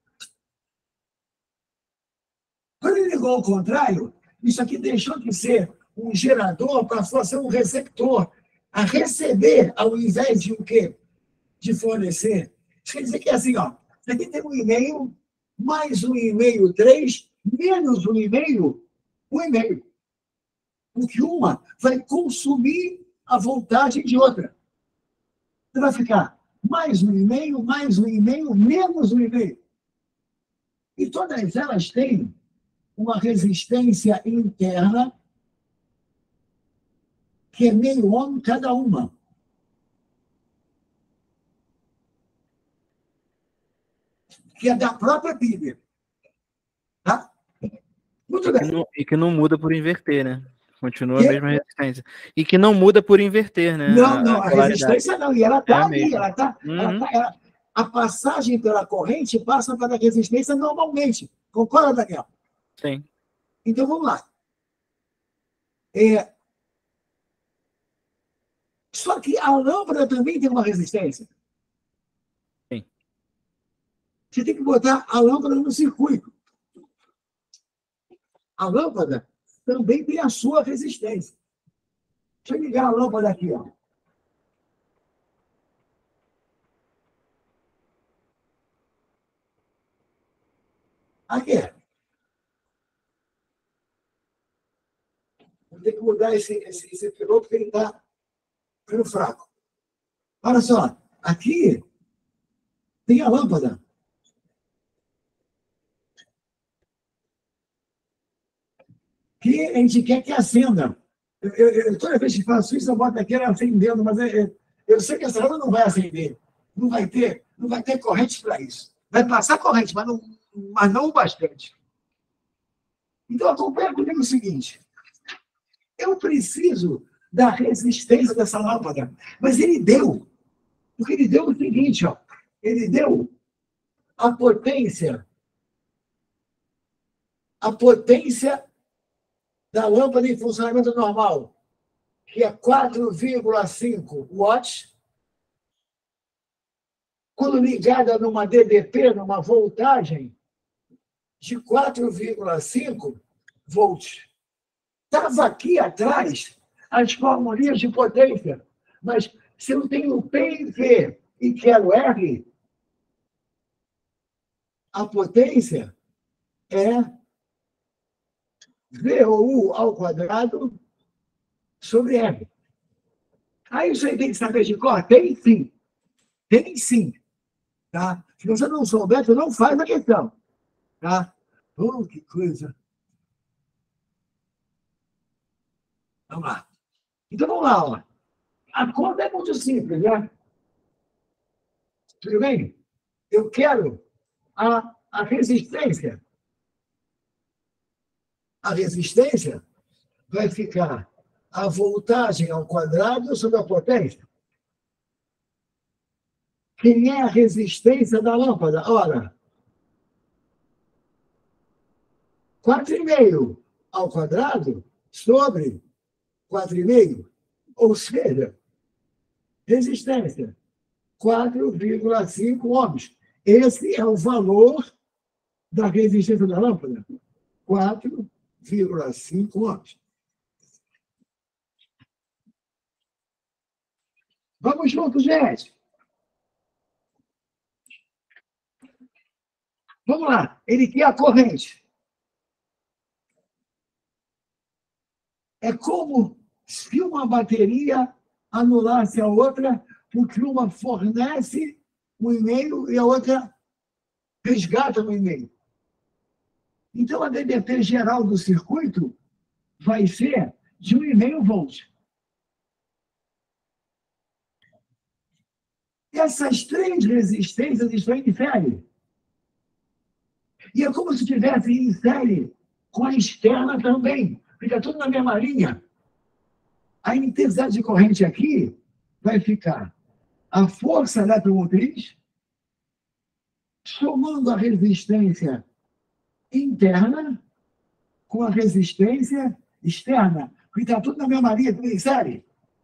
Quando ele ligou ao contrário, isso aqui deixou de ser um gerador, passou a ser um receptor, a receber ao invés de o quê? De fornecer. Isso quer dizer que é assim, ó, isso aqui tem um e-mail, mais um e-mail, três, menos um e-mail, um e-mail. Porque uma vai consumir a voltagem de outra. Você vai ficar mais um e-mail, mais um e-mail, menos um e-mail. E todas elas têm uma resistência interna que é meio ohm cada uma. Que é da própria Bíblia. Tá? Muito bem. E que não, e que não muda por inverter, né? Continua que? a mesma resistência. E que não muda por inverter, né? Não, não, a, a resistência não. E ela está é ali, ela está. Uhum. Ela tá, ela, a passagem pela corrente passa para a resistência normalmente. Concorda, Daniel? Sim. Então vamos lá. É... Só que a lâmpada também tem uma resistência. Sim. Você tem que botar a lâmpada no circuito. A lâmpada também tem a sua resistência. Deixa eu ligar a lâmpada aqui, ó. Aqui. Vou ter que mudar esse, esse, esse piloto porque ele está ficando fraco. Olha só, aqui tem a lâmpada. que a gente quer que acenda. Eu, eu, eu, toda vez que faço isso, eu boto aquele acendendo, mas eu, eu sei que essa lâmpada não vai acender. Não vai ter, não vai ter corrente para isso. Vai passar corrente, mas não, mas não o bastante. Então, acompanha comigo o seguinte. Eu preciso da resistência dessa lâmpada. Mas ele deu. Porque ele deu o seguinte, ó. Ele deu a potência, a potência da lâmpada em funcionamento normal, que é quatro vírgula cinco watts, quando ligada numa D D P, numa voltagem de quatro vírgula cinco volts. Estava aqui atrás as formulinhas de potência, mas se eu tenho P e V e quero R, a potência é V U ao quadrado sobre R. Aí isso aí tem que saber de cor? Tem sim. Tem sim. Tá? Se você não souber, você não faz a questão. Tá? Oh, que coisa. Vamos lá. Então, vamos lá. Ó. A conta é muito simples, né? Tudo bem? Eu quero a, a resistência. A resistência vai ficar a voltagem ao quadrado sobre a potência. Quem é a resistência da lâmpada? Ora, quatro vírgula cinco ao quadrado sobre quatro vírgula cinco. Ou seja, resistência, quatro vírgula cinco ohms. Esse é o valor da resistência da lâmpada. quatro vírgula cinco ohms. Vamos juntos, gente. Vamos lá. Ele quer a corrente. É como se uma bateria anulasse a outra, porque uma fornece um e-mail e a outra resgata um e-mail. Então, a D D P geral do circuito vai ser de um vírgula cinco volts. Essas três resistências estão em série. E é como se estivesse em série com a externa também. Fica tudo na mesma linha. A intensidade de corrente aqui vai ficar a força eletromotriz somando a resistência interna com a resistência externa. Porque está tudo na mesma linha, tudo em série.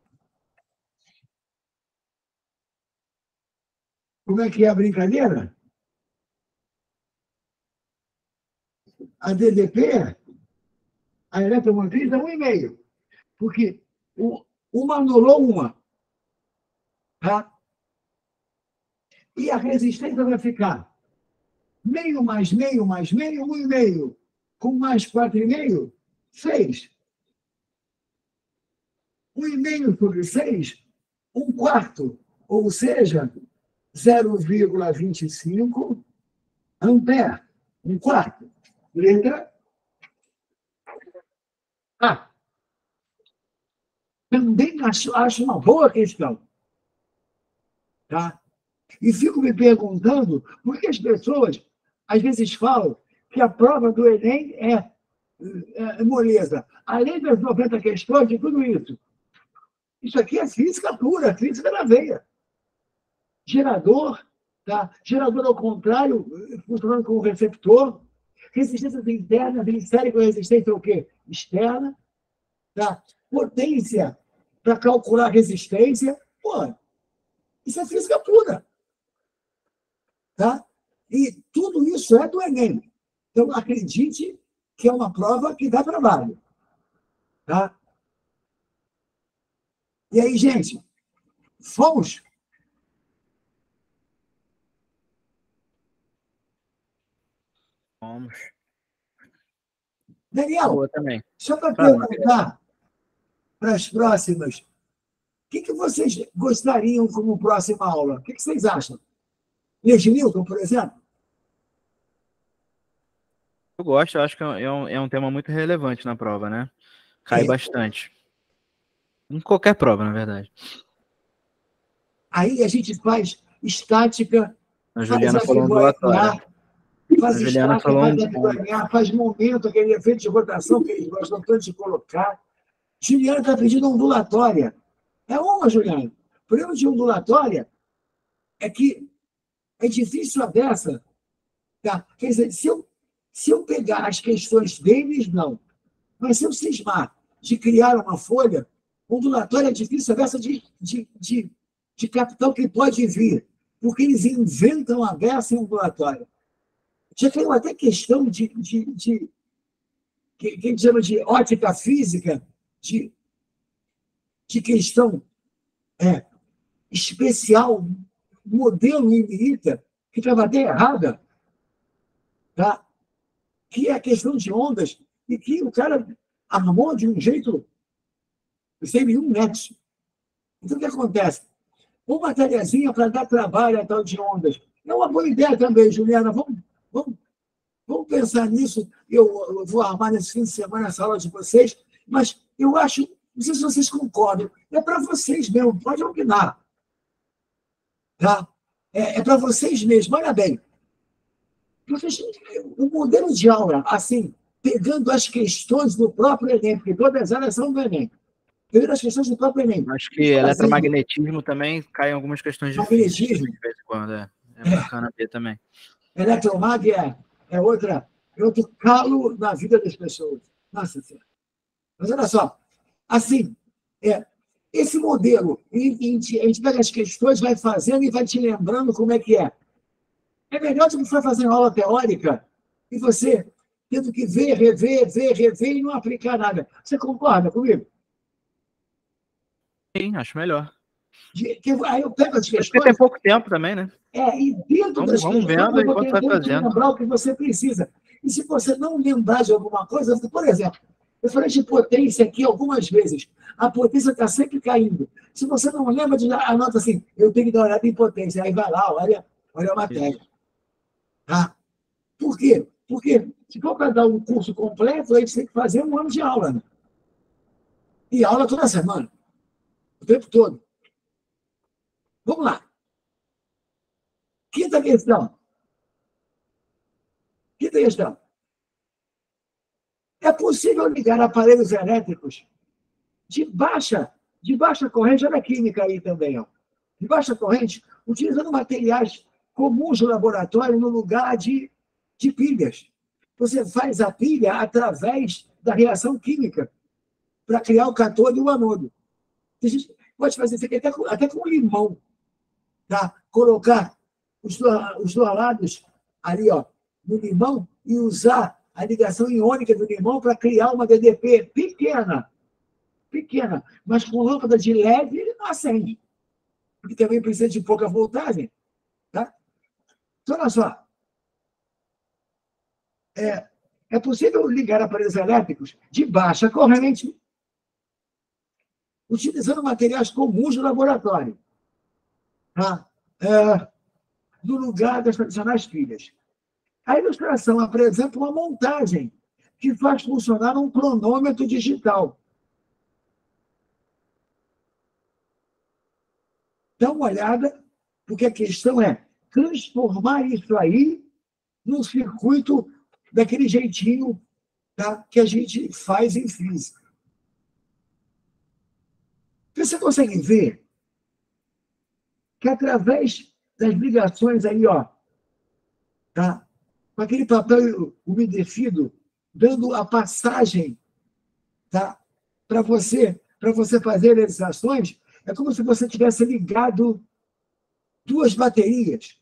Como é que é a brincadeira? A D D P, a eletromotriz, é um e meio. Porque uma anulou uma. Tá? E a resistência vai ficar meio mais meio mais meio, um e meio. Com mais quatro e meio, seis. Um e meio sobre seis, um quarto. Ou seja, zero vírgula vinte e cinco ampere. Um quarto. Letra A. Também acho, acho uma boa questão. Tá? E fico me perguntando por que as pessoas, às vezes, falam que a prova do Enem é, é moleza. Além das noventa questões de tudo isso. Isso aqui é física pura, física na veia. Gerador, tá? Gerador ao contrário, funcionando como receptor. Resistência interna, em série com resistência o quê? Externa. Tá? Potência para calcular resistência. Pô, isso é física pura. Tá? E tudo isso é do Enem. Então, acredite que é uma prova que dá trabalho. Tá? E aí, gente, fomos? Vamos. Daniel, Boa também. só para perguntar para as próximas, o que, que vocês gostariam como próxima aula? O que, que vocês acham? Ler de Newton, por exemplo? Eu gosto, eu acho que é um, é um tema muito relevante na prova, né? Cai É. bastante. Em qualquer prova, na verdade. Aí a gente faz estática, A faz Juliana falou ondulatória. F faz A Juliana estática, falou faz um, um, F faz momento, aquele efeito de rotação que eles gostam tanto de colocar. Juliana está pedindo ondulatória. É uma, Juliana. O problema de ondulatória é que é difícil a dessa. Tá? Quer dizer, se eu, se eu pegar as questões deles, não. Mas se eu cismar de criar uma folha, ondulatória é difícil a dessa de, de, de, de capital que pode vir, porque eles inventam a dessa em ondulatória. Já tem até questão de, de, de que, que a gente chama de ótica física, de, de questão é, especial, modelo Imerita, que estava até errada, tá? Que é a questão de ondas, e que o cara armou de um jeito sem nenhum nexo. Então, o que acontece? Uma matériazinha para dar trabalho a tal de ondas. É uma boa ideia também, Juliana. Vamos, vamos, vamos pensar nisso. Eu, eu vou armar nesse fim de semana essa aula de vocês, mas eu acho, não sei se vocês concordam, é para vocês mesmo, pode opinar. Tá? É, é para vocês mesmos, olha bem. Porque o modelo de aula, assim, pegando as questões do próprio Enem, porque todas elas são do Enem, pegando as questões do próprio Enem. Acho que eletromagnetismo também cai em algumas questões difíceis. Magnetismo. De vez em quando, é. É bacana ver também. Eletromag é, é, outra, é outro calo na vida das pessoas. Nossa Senhora. Mas olha só, assim, é, esse modelo, a gente, a gente pega as questões, vai fazendo e vai te lembrando como é que é. É melhor do que for fazer uma aula teórica e você tendo que ver, rever, ver, rever e não aplicar nada. Você concorda comigo? Sim, acho melhor. De, que, aí eu pego as questões... Porque tem pouco tempo também, né? É, e dentro vamos, das vamos questões vendo eu vou enquanto vai tentando te fazendo. lembrar o que você precisa. E se você não lembrar de alguma coisa, por exemplo, eu falei de potência aqui algumas vezes. A potência está sempre caindo. Se você não lembra, de, anota assim, eu tenho que dar uma olhada em potência. Aí vai lá, olha, olha a matéria. Tá? Por quê? Porque se for para dar um curso completo, a gente tem que fazer um ano de aula. Né? E aula toda semana. O tempo todo. Vamos lá. Quinta questão. Quinta questão. É possível ligar aparelhos elétricos de baixa, de baixa corrente, olha a química aí também, ó, de baixa corrente, utilizando materiais comuns do laboratório no lugar de, de pilhas. Você faz a pilha através da reação química para criar o cátodo e o anodo. A gente pode fazer isso aqui até com, até com limão. Tá? Colocar os, os dois lados ali, ó, no limão e usar a ligação iônica do limão para criar uma D D P pequena, pequena, mas com lâmpada de L E D ele não acende, porque também precisa de pouca voltagem. Tá? Então, olha só. É, é possível ligar aparelhos elétricos de baixa corrente utilizando materiais comuns do laboratório. Tá? É, no lugar das tradicionais pilhas. A ilustração apresenta uma montagem que faz funcionar um cronômetro digital. Dá uma olhada, porque a questão é transformar isso aí num circuito daquele jeitinho, tá, que a gente faz em física. Você consegue ver que através das ligações aí, ó, tá, com aquele papel umedecido, dando a passagem, tá, para você, para você fazer as ações, é como se você tivesse ligado duas baterias.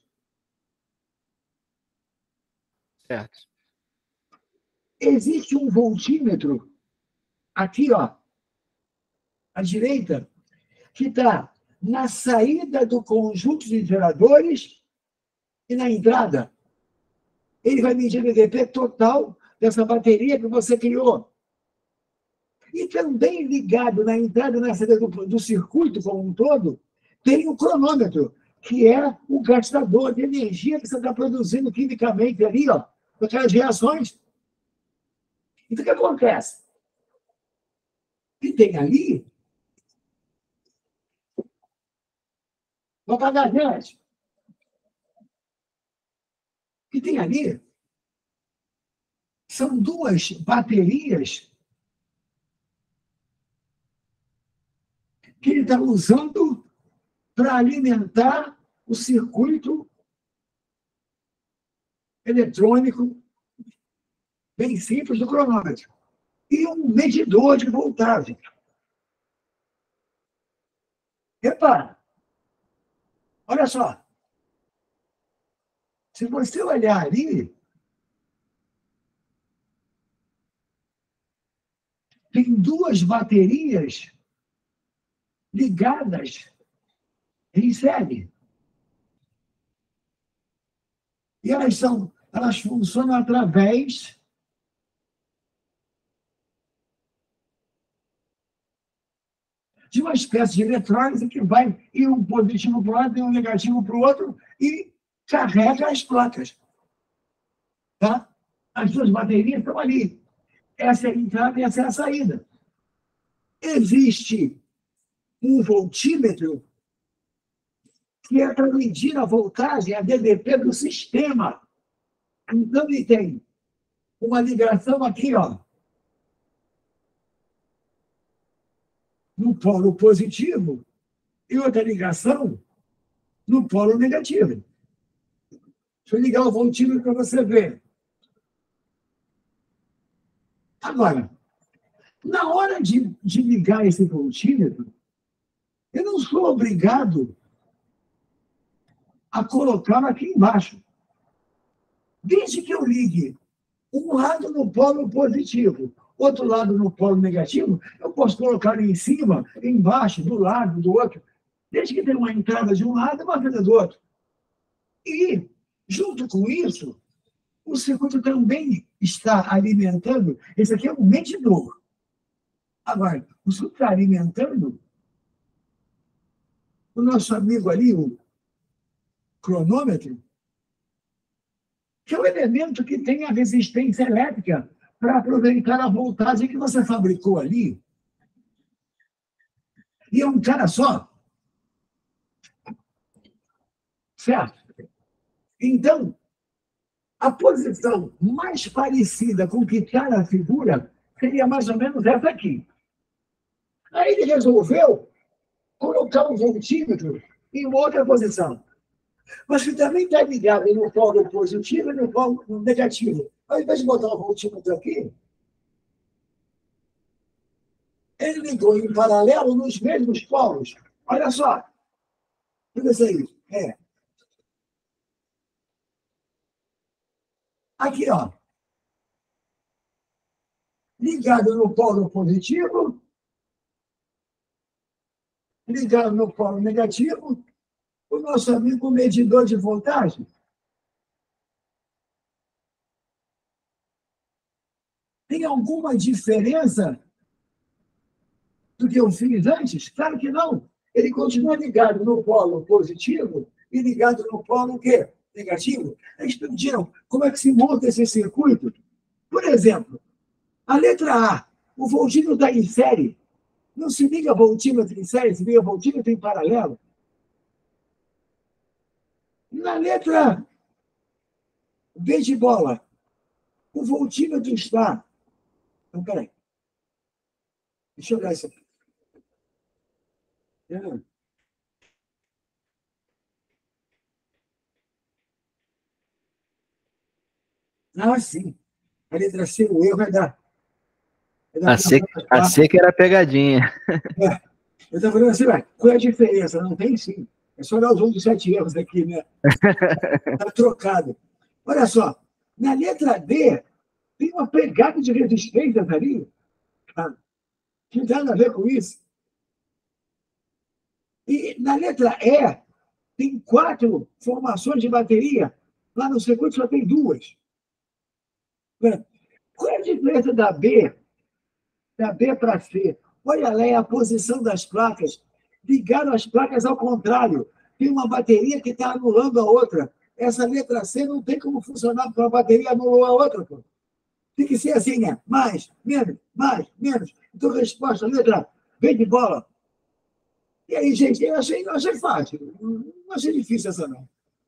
Certo. Existe um voltímetro aqui, ó, à direita, que está na saída do conjunto de geradores e na entrada. Ele vai medir o D D P total dessa bateria que você criou. E também ligado na entrada e na saída do, do circuito como um todo, tem o cronômetro, que é o gastador de energia que você está produzindo quimicamente ali, ó, com aquelas reações. Então, o que acontece? O que tem ali... Vou pagar adiante. O que tem ali são duas baterias que ele está usando para alimentar o circuito eletrônico bem simples do cronômetro. E um medidor de voltagem. Repara. Olha só. Se você olhar ali, tem duas baterias ligadas em série. E elas, são, elas funcionam através de uma espécie de eletrólise que vai ir um positivo para um lado e um negativo para o outro e carrega as placas. Tá? As duas baterias estão ali. Essa é a entrada e essa é a saída. Existe um voltímetro que é para medir a voltagem, a D V P do sistema. Então, ele tem uma ligação aqui, ó, no polo positivo e outra ligação no polo negativo. Deixa eu ligar o voltímetro para você ver. Agora, na hora de, de ligar esse voltímetro, eu não sou obrigado a colocá-lo aqui embaixo. Desde que eu ligue um lado no polo positivo, outro lado no polo negativo, eu posso colocar em cima, embaixo, do lado, do outro, desde que tenha uma entrada de um lado e uma saída do outro. E, junto com isso, o circuito também está alimentando, esse aqui é um medidor. Agora, o circuito está alimentando o nosso amigo ali, o cronômetro, que é o elemento que tem a resistência elétrica para aproveitar a voltagem que você fabricou ali. E é um cara só. Certo? Então, a posição mais parecida com que está na figura seria mais ou menos essa aqui. Aí ele resolveu colocar um voltímetro em uma outra posição. Mas que também está ligado no polo positivo e no polo negativo. Ao invés de botar o voltímetro aqui, ele ligou em paralelo nos mesmos polos. Olha só. Tudo isso aí. É. Aqui, ó. Ligado no polo positivo, ligado no polo negativo, o nosso amigo medidor de voltagem. Tem alguma diferença do que eu fiz antes? Claro que não. Ele continua ligado no polo positivo e ligado no polo o quê? Negativo. Eles pediram como é que se monta esse circuito. Por exemplo, a letra A, o voltímetro está em série. Não se liga voltímetro em série, se liga voltímetro em paralelo. Na letra B de bola, o voltímetro está... Então, peraí. Deixa eu olhar isso aqui. Ah, sim. A letra C, o erro é da... É da a, C, a C que era a pegadinha. É. Eu estava falando assim, ué, qual é a diferença? Não tem, sim. É só olhar os outros sete erros aqui, né? Está trocado. Olha só, na letra D, tem uma pegada de resistência ali. Tá? Que não tem nada a ver com isso. E na letra E, tem quatro formações de bateria. Lá no circuito só tem duas. Qual é a diferença da B, da B para C? Olha lá, é a posição das placas. Ligaram as placas ao contrário. Tem uma bateria que está anulando a outra. Essa letra C não tem como funcionar porque a bateria anulou a outra. Pô. Tem que ser assim, né? Mais, menos, mais, menos. Então, resposta, letra, vem de bola. E aí, gente, eu achei, eu achei fácil. Não achei difícil essa, não.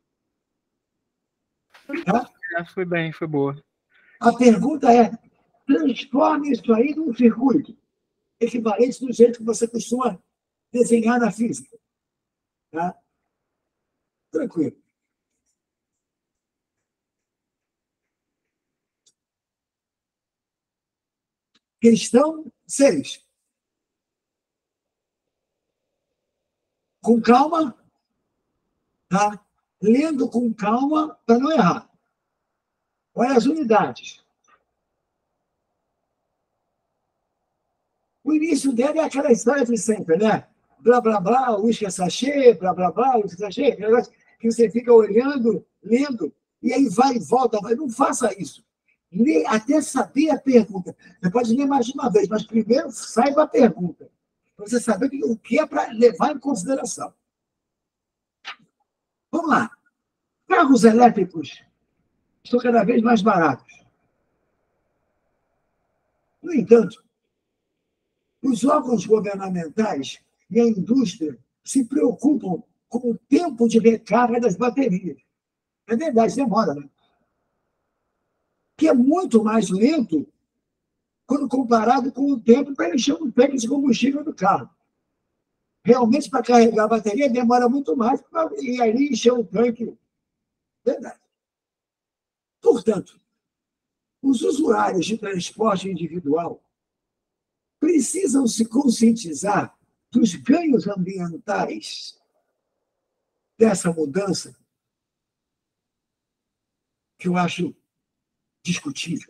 Tá? É, foi bem, foi boa. A pergunta é, transforme isso aí num circuito equivalente do jeito que você costuma desenhar na física. Tá? Tranquilo. Questão seis. Com calma, tá? Lendo com calma para não errar. Olha as unidades. O início dela é aquela história de sempre, né? Blá, blá, blá, uísque é sachê, blá, blá, blá, uísque é sachê, negócio que você fica olhando, lendo, e aí vai e volta. Vai. Não faça isso. Lê até saber a pergunta. Você pode ler mais de uma vez, mas primeiro saiba a pergunta. Para você saber o que é para levar em consideração. Vamos lá. Carros elétricos estão cada vez mais baratos. No entanto, os órgãos governamentais e a indústria se preocupam com o tempo de recarga das baterias. É verdade, demora, né? Que é muito mais lento quando comparado com o tempo para encher um tanque de combustível do carro. Realmente, para carregar a bateria, demora muito mais, e aí encher o tanque. Verdade. Portanto, os usuários de transporte individual precisam se conscientizar dos ganhos ambientais dessa mudança, que eu acho discutível.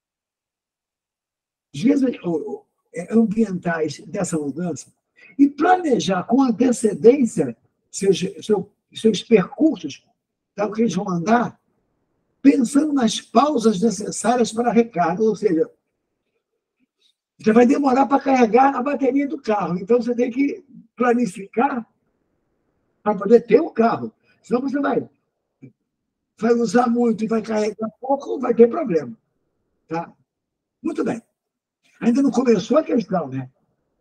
Os ganhos ambientais dessa mudança e planejar com antecedência seus, seus, seus percursos, tá, o que eles vão andar, pensando nas pausas necessárias para a recarga, ou seja, você vai demorar para carregar a bateria do carro. Então, você tem que planificar para poder ter o carro. Senão, você vai, vai usar muito e vai carregar pouco, vai ter problema. Tá? Muito bem. Ainda não começou a questão, né?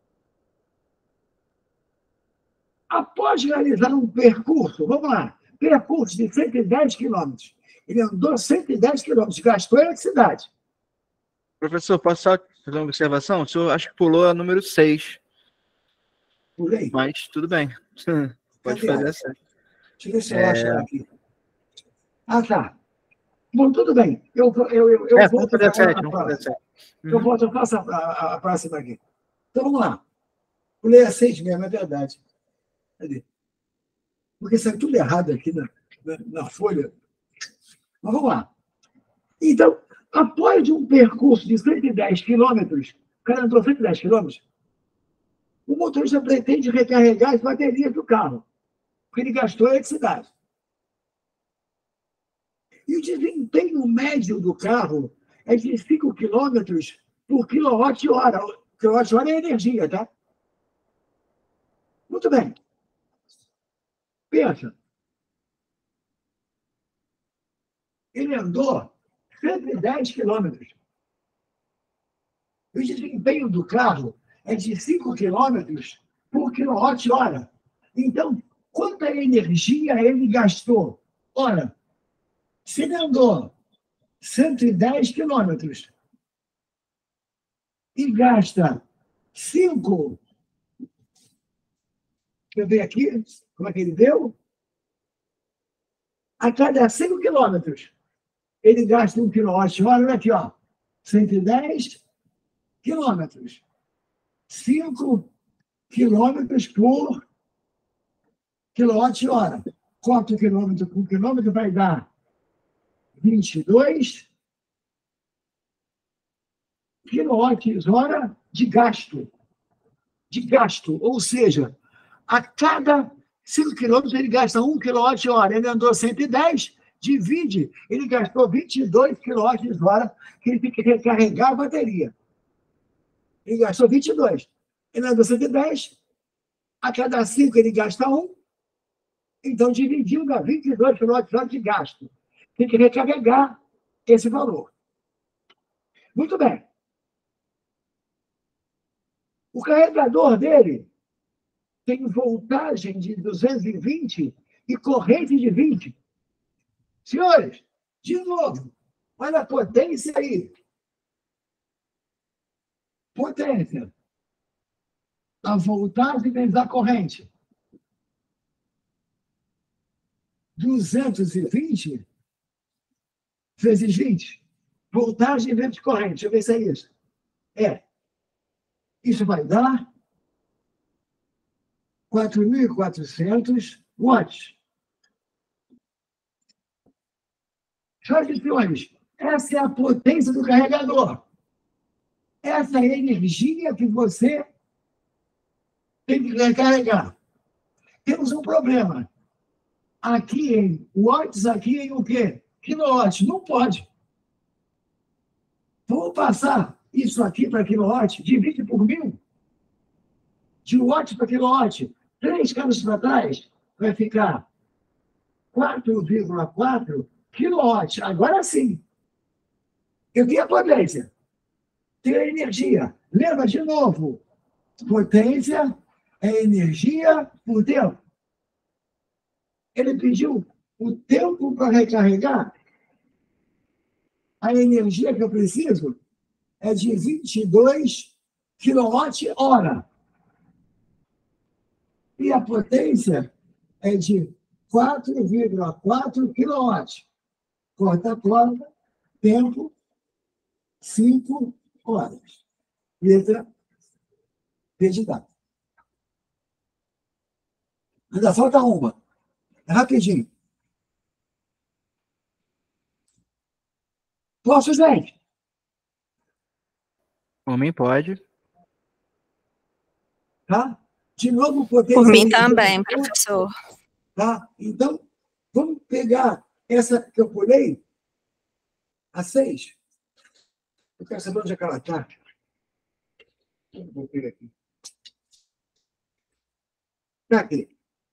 Após realizar um percurso, vamos lá, percurso de cento e dez quilômetros. Ele andou cento e dez quilômetros, gastou a eletricidade. Professor, posso só fazer uma observação? O senhor acho que pulou a número seis. Pulei? Mas tudo bem. Pode Cadê fazer ela? essa. Deixa eu ver se eu É... acho ela aqui. Ah, tá. Bom, tudo bem. Eu, eu, eu, eu é, volto vamos fazer a para sete, a vamos fazer a próxima. sete. Eu Uhum. volto, eu faço a, a, a próxima aqui. Então, vamos lá. Pulei a seis mesmo, é verdade. Cadê? Porque saiu tudo errado aqui na, na, na folha. Mas vamos lá. Então, após um percurso de cento e dez quilômetros, o cara entrou cento e dez quilômetros, o motorista pretende recarregar as baterias do carro, porque ele gastou a eletricidade. E o desempenho médio do carro é de cinco quilômetros por quilowatt-hora. Quilowatt-hora é energia, tá? Muito bem. Pensa. Ele andou cento e dez quilômetros. O desempenho do carro é de cinco quilômetros por quilowatt-hora. Então, quanta energia ele gastou? Ora, se ele andou cento e dez quilômetros e gasta cinco, deixa eu ver aqui, como é que ele deu? A cada cinco quilômetros, ele gasta um quilowatt-hora, olha aqui, ó, cento e dez quilômetros. cinco quilômetros por quilowatt-hora. quatro quilômetros por quilômetro vai dar vinte e dois quilowatts-hora de gasto. De gasto. Ou seja, a cada cinco quilômetros ele gasta um quilowatt-hora. Ele andou cento e dez, divide, ele gastou vinte e dois quilowatts-hora que ele tem que recarregar a bateria. Ele gastou vinte e dois. Ele andou cento e dez, a cada cinco ele gasta um, então dividiu dá vinte e dois quilowatts-hora de gasto. Tem que recarregar esse valor. Muito bem. O carregador dele tem voltagem de duzentos e vinte e corrente de vinte. Senhores, de novo, olha a potência aí. Potência. A voltagem vezes a corrente. duzentos e vinte vezes vinte. Voltagem vezes corrente. Deixa eu ver se é isso. É. Isso vai dar quatro mil e quatrocentos watts. Senhoras e senhores, essa é a potência do carregador. Essa é a energia que você tem que recarregar. Temos um problema. Aqui em watts, aqui em o quê? Quilowatts. Não pode. Vamos passar isso aqui para quilowatt, divide por mil. De watt para quilowatt. Três caras para trás, vai ficar quatro vírgula quatro quilowatt. Agora sim. Eu tenho a potência. Tenho a energia. Lembra de novo. Potência é energia por tempo. Ele pediu o tempo para recarregar. A energia que eu preciso é de vinte e dois quilowatt-hora. E a potência é de quatro vírgula quatro quilowatts. Corta a corda, tempo, cinco horas. Letra B de dado. Ainda falta uma. Rapidinho. Posso, gente? Homem pode. Tá? De novo, potência. Por mim também, professor. Tá? Então, vamos pegar essa que eu pulei, a seis. Eu quero saber onde é que ela está. Vou pegar aqui. Está aqui.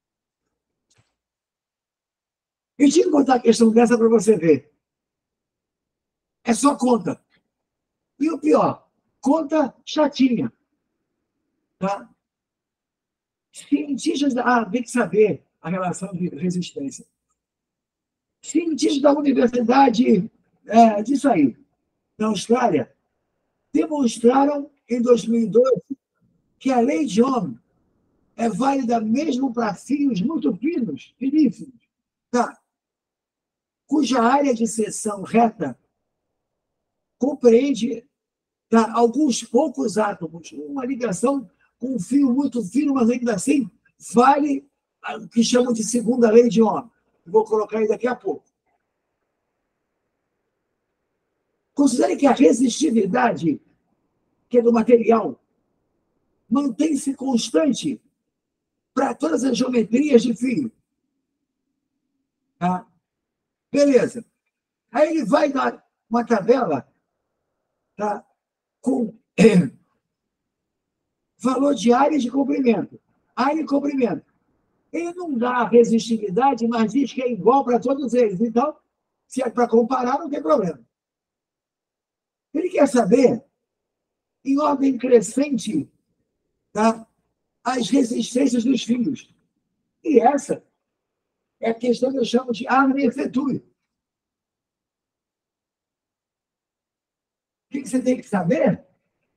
Eu tinha que botar a questão dessa para você ver. É só conta. E o pior, conta chatinha. Tá? Cientistas... Ah, tem que saber a relação de resistência. Cientistas da universidade é, disso aí, na Austrália, demonstraram em dois mil e doze que a lei de Ohm é válida mesmo para fios muito finos, finíssimos, tá? Cuja área de seção reta compreende, tá, alguns poucos átomos, uma ligação com um fio muito fino, mas ainda assim vale o que chamam de segunda lei de Ohm. Vou colocar aí daqui a pouco. Considere que a resistividade, que é do material, mantém-se constante para todas as geometrias de fio. Tá? Beleza. Aí ele vai dar uma tabela, tá, com é, valor de área de comprimento. Área e comprimento. Ele não dá a resistividade, mas diz que é igual para todos eles. Então, se é para comparar, não tem problema. Ele quer saber, em ordem crescente, tá, as resistências dos fios. E essa é a questão que eu chamo de Arne-Fetui. O que você tem que saber?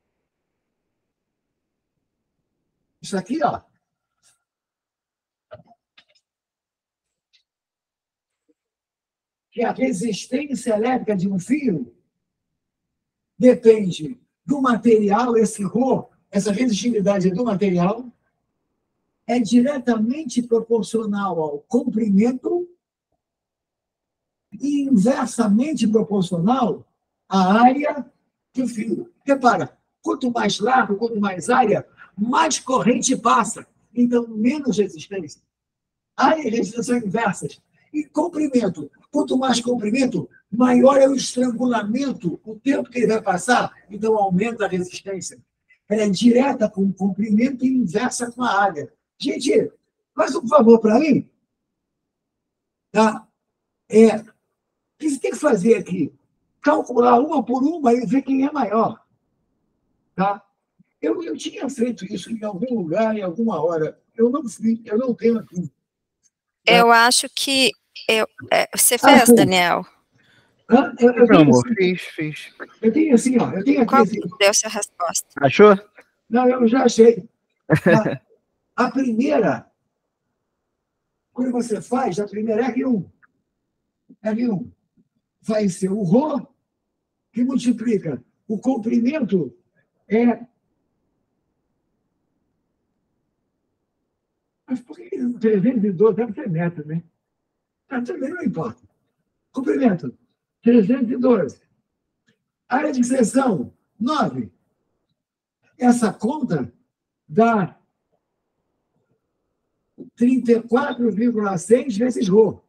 Isso aqui, ó. Que a resistência elétrica de um fio depende do material, esse Rho, essa resistividade do material, é diretamente proporcional ao comprimento e inversamente proporcional à área do fio. Repara, quanto mais largo, quanto mais área, mais corrente passa. Então, menos resistência. Área e resistência são inversas. E comprimento. Quanto mais comprimento, maior é o estrangulamento, o tempo que ele vai passar, então aumenta a resistência. Ela é direta com o comprimento e inversa com a área. Gente, faz um favor para mim. Tá? É, o que você tem que fazer aqui? calcular uma por uma e ver quem é maior. Tá? Eu, eu tinha feito isso em algum lugar, em alguma hora. Eu não fiz, eu não tenho aqui. Tá? Eu acho que eu, é, você Ah, fez, sim. Daniel? Hã? Eu, eu Meu tenho amor, assim, fiz, fiz. eu tenho assim, ó, eu tenho aqui Qual assim. deu sua resposta? Achou? Não, eu já achei. Tá? A primeira, quando você faz, a primeira é R um. R um vai ser o Rho, que multiplica o comprimento é. Mas por que trezentos e doze deve ser metro, né? Ah, também não importa. Comprimento, trezentos e doze. Área de seção, nove. Essa conta dá trinta e quatro vírgula seis vezes Rho.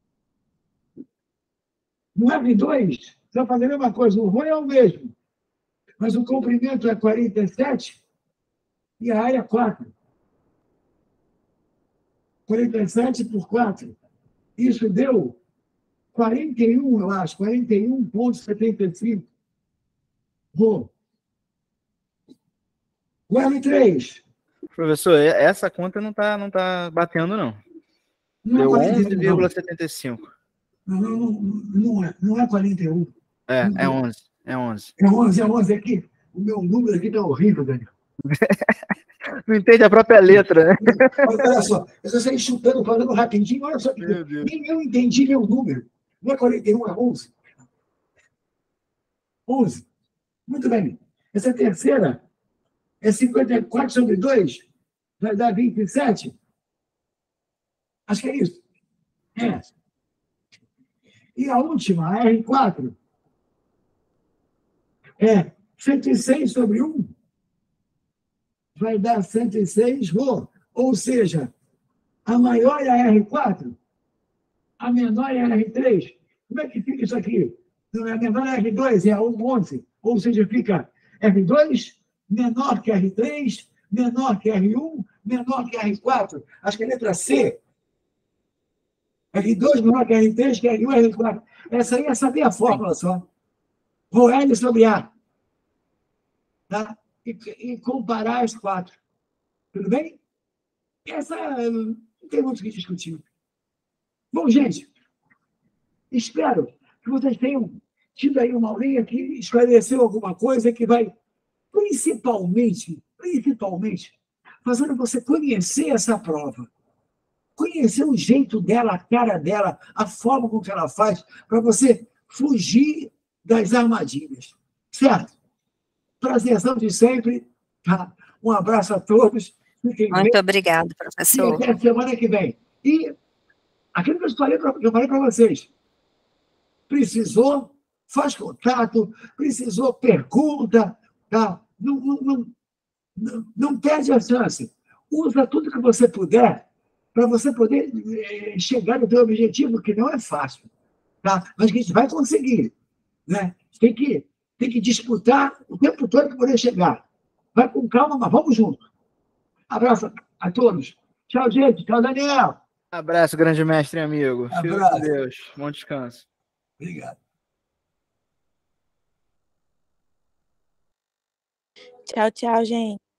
No R dois, vai fazer a mesma coisa. O Rho é o mesmo, mas o comprimento é quarenta e sete e a área é quatro. quarenta e sete por quatro. Isso deu quarenta e um, eu acho, quarenta e um vírgula setenta e cinco. Rho. O R três. Professor, e- essa conta não tá, não tá batendo, não. Não é Deu quarenta e onze um, vírgula não. setenta e cinco. Não, não, não é, não é quarenta e um. É, é onze. É onze. É onze, é onze aqui. O meu número aqui está horrível, Daniel. Não entende a própria letra, né? Olha, olha só, eu só saí chutando, falando rapidinho, olha só que Meu Deus. nem eu entendi meu número. Não é quarenta e um, é onze. onze. Muito bem. Essa terceira é cinquenta e quatro sobre dois, vai dar vinte e sete. Acho que é isso. É. E a última, a R quatro, é cento e seis sobre um, vai dar cento e seis Rho. Ou seja, a maior é a R quatro, a menor é a R três. Como é que fica isso aqui? Não, a menor é a R dois, é a onze. Ou seja, fica R dois menor que R três, menor que R um, menor que R quatro. Acho que é a letra C. R dois menor que R três, que R um, R quatro. Essa aí é saber a fórmula só. Rho L sobre A. Tá? E, e comparar as quatro. Tudo bem? Essa não tem muito o que discutir. Bom, gente, espero que vocês tenham tido aí uma aulinha que esclareceu alguma coisa que vai, principalmente, principalmente, fazendo você conhecer essa prova. Conhecer o jeito dela, a cara dela, a forma com que ela faz, para você fugir das armadilhas. Certo? Prazerzão de sempre. Tá? Um abraço a todos. Fiquem bem. Muito obrigada, E professor. até a semana que vem. E aquilo que eu falei para vocês. Precisou, faz contato. Precisou, pergunta. Tá? Não, não, não, não, não perde a chance. Usa tudo que você puder para você poder eh, chegar no seu objetivo, que não é fácil. Tá? Mas que a gente vai conseguir. Né? Tem que, tem que disputar o tempo todo para poder chegar. Vai com calma, mas vamos junto. Abraço a todos. Tchau, gente. Tchau, Daniel. Abraço, grande mestre e amigo. Fique com Abraço. Deus. Bom descanso. Obrigado. Tchau, tchau, gente.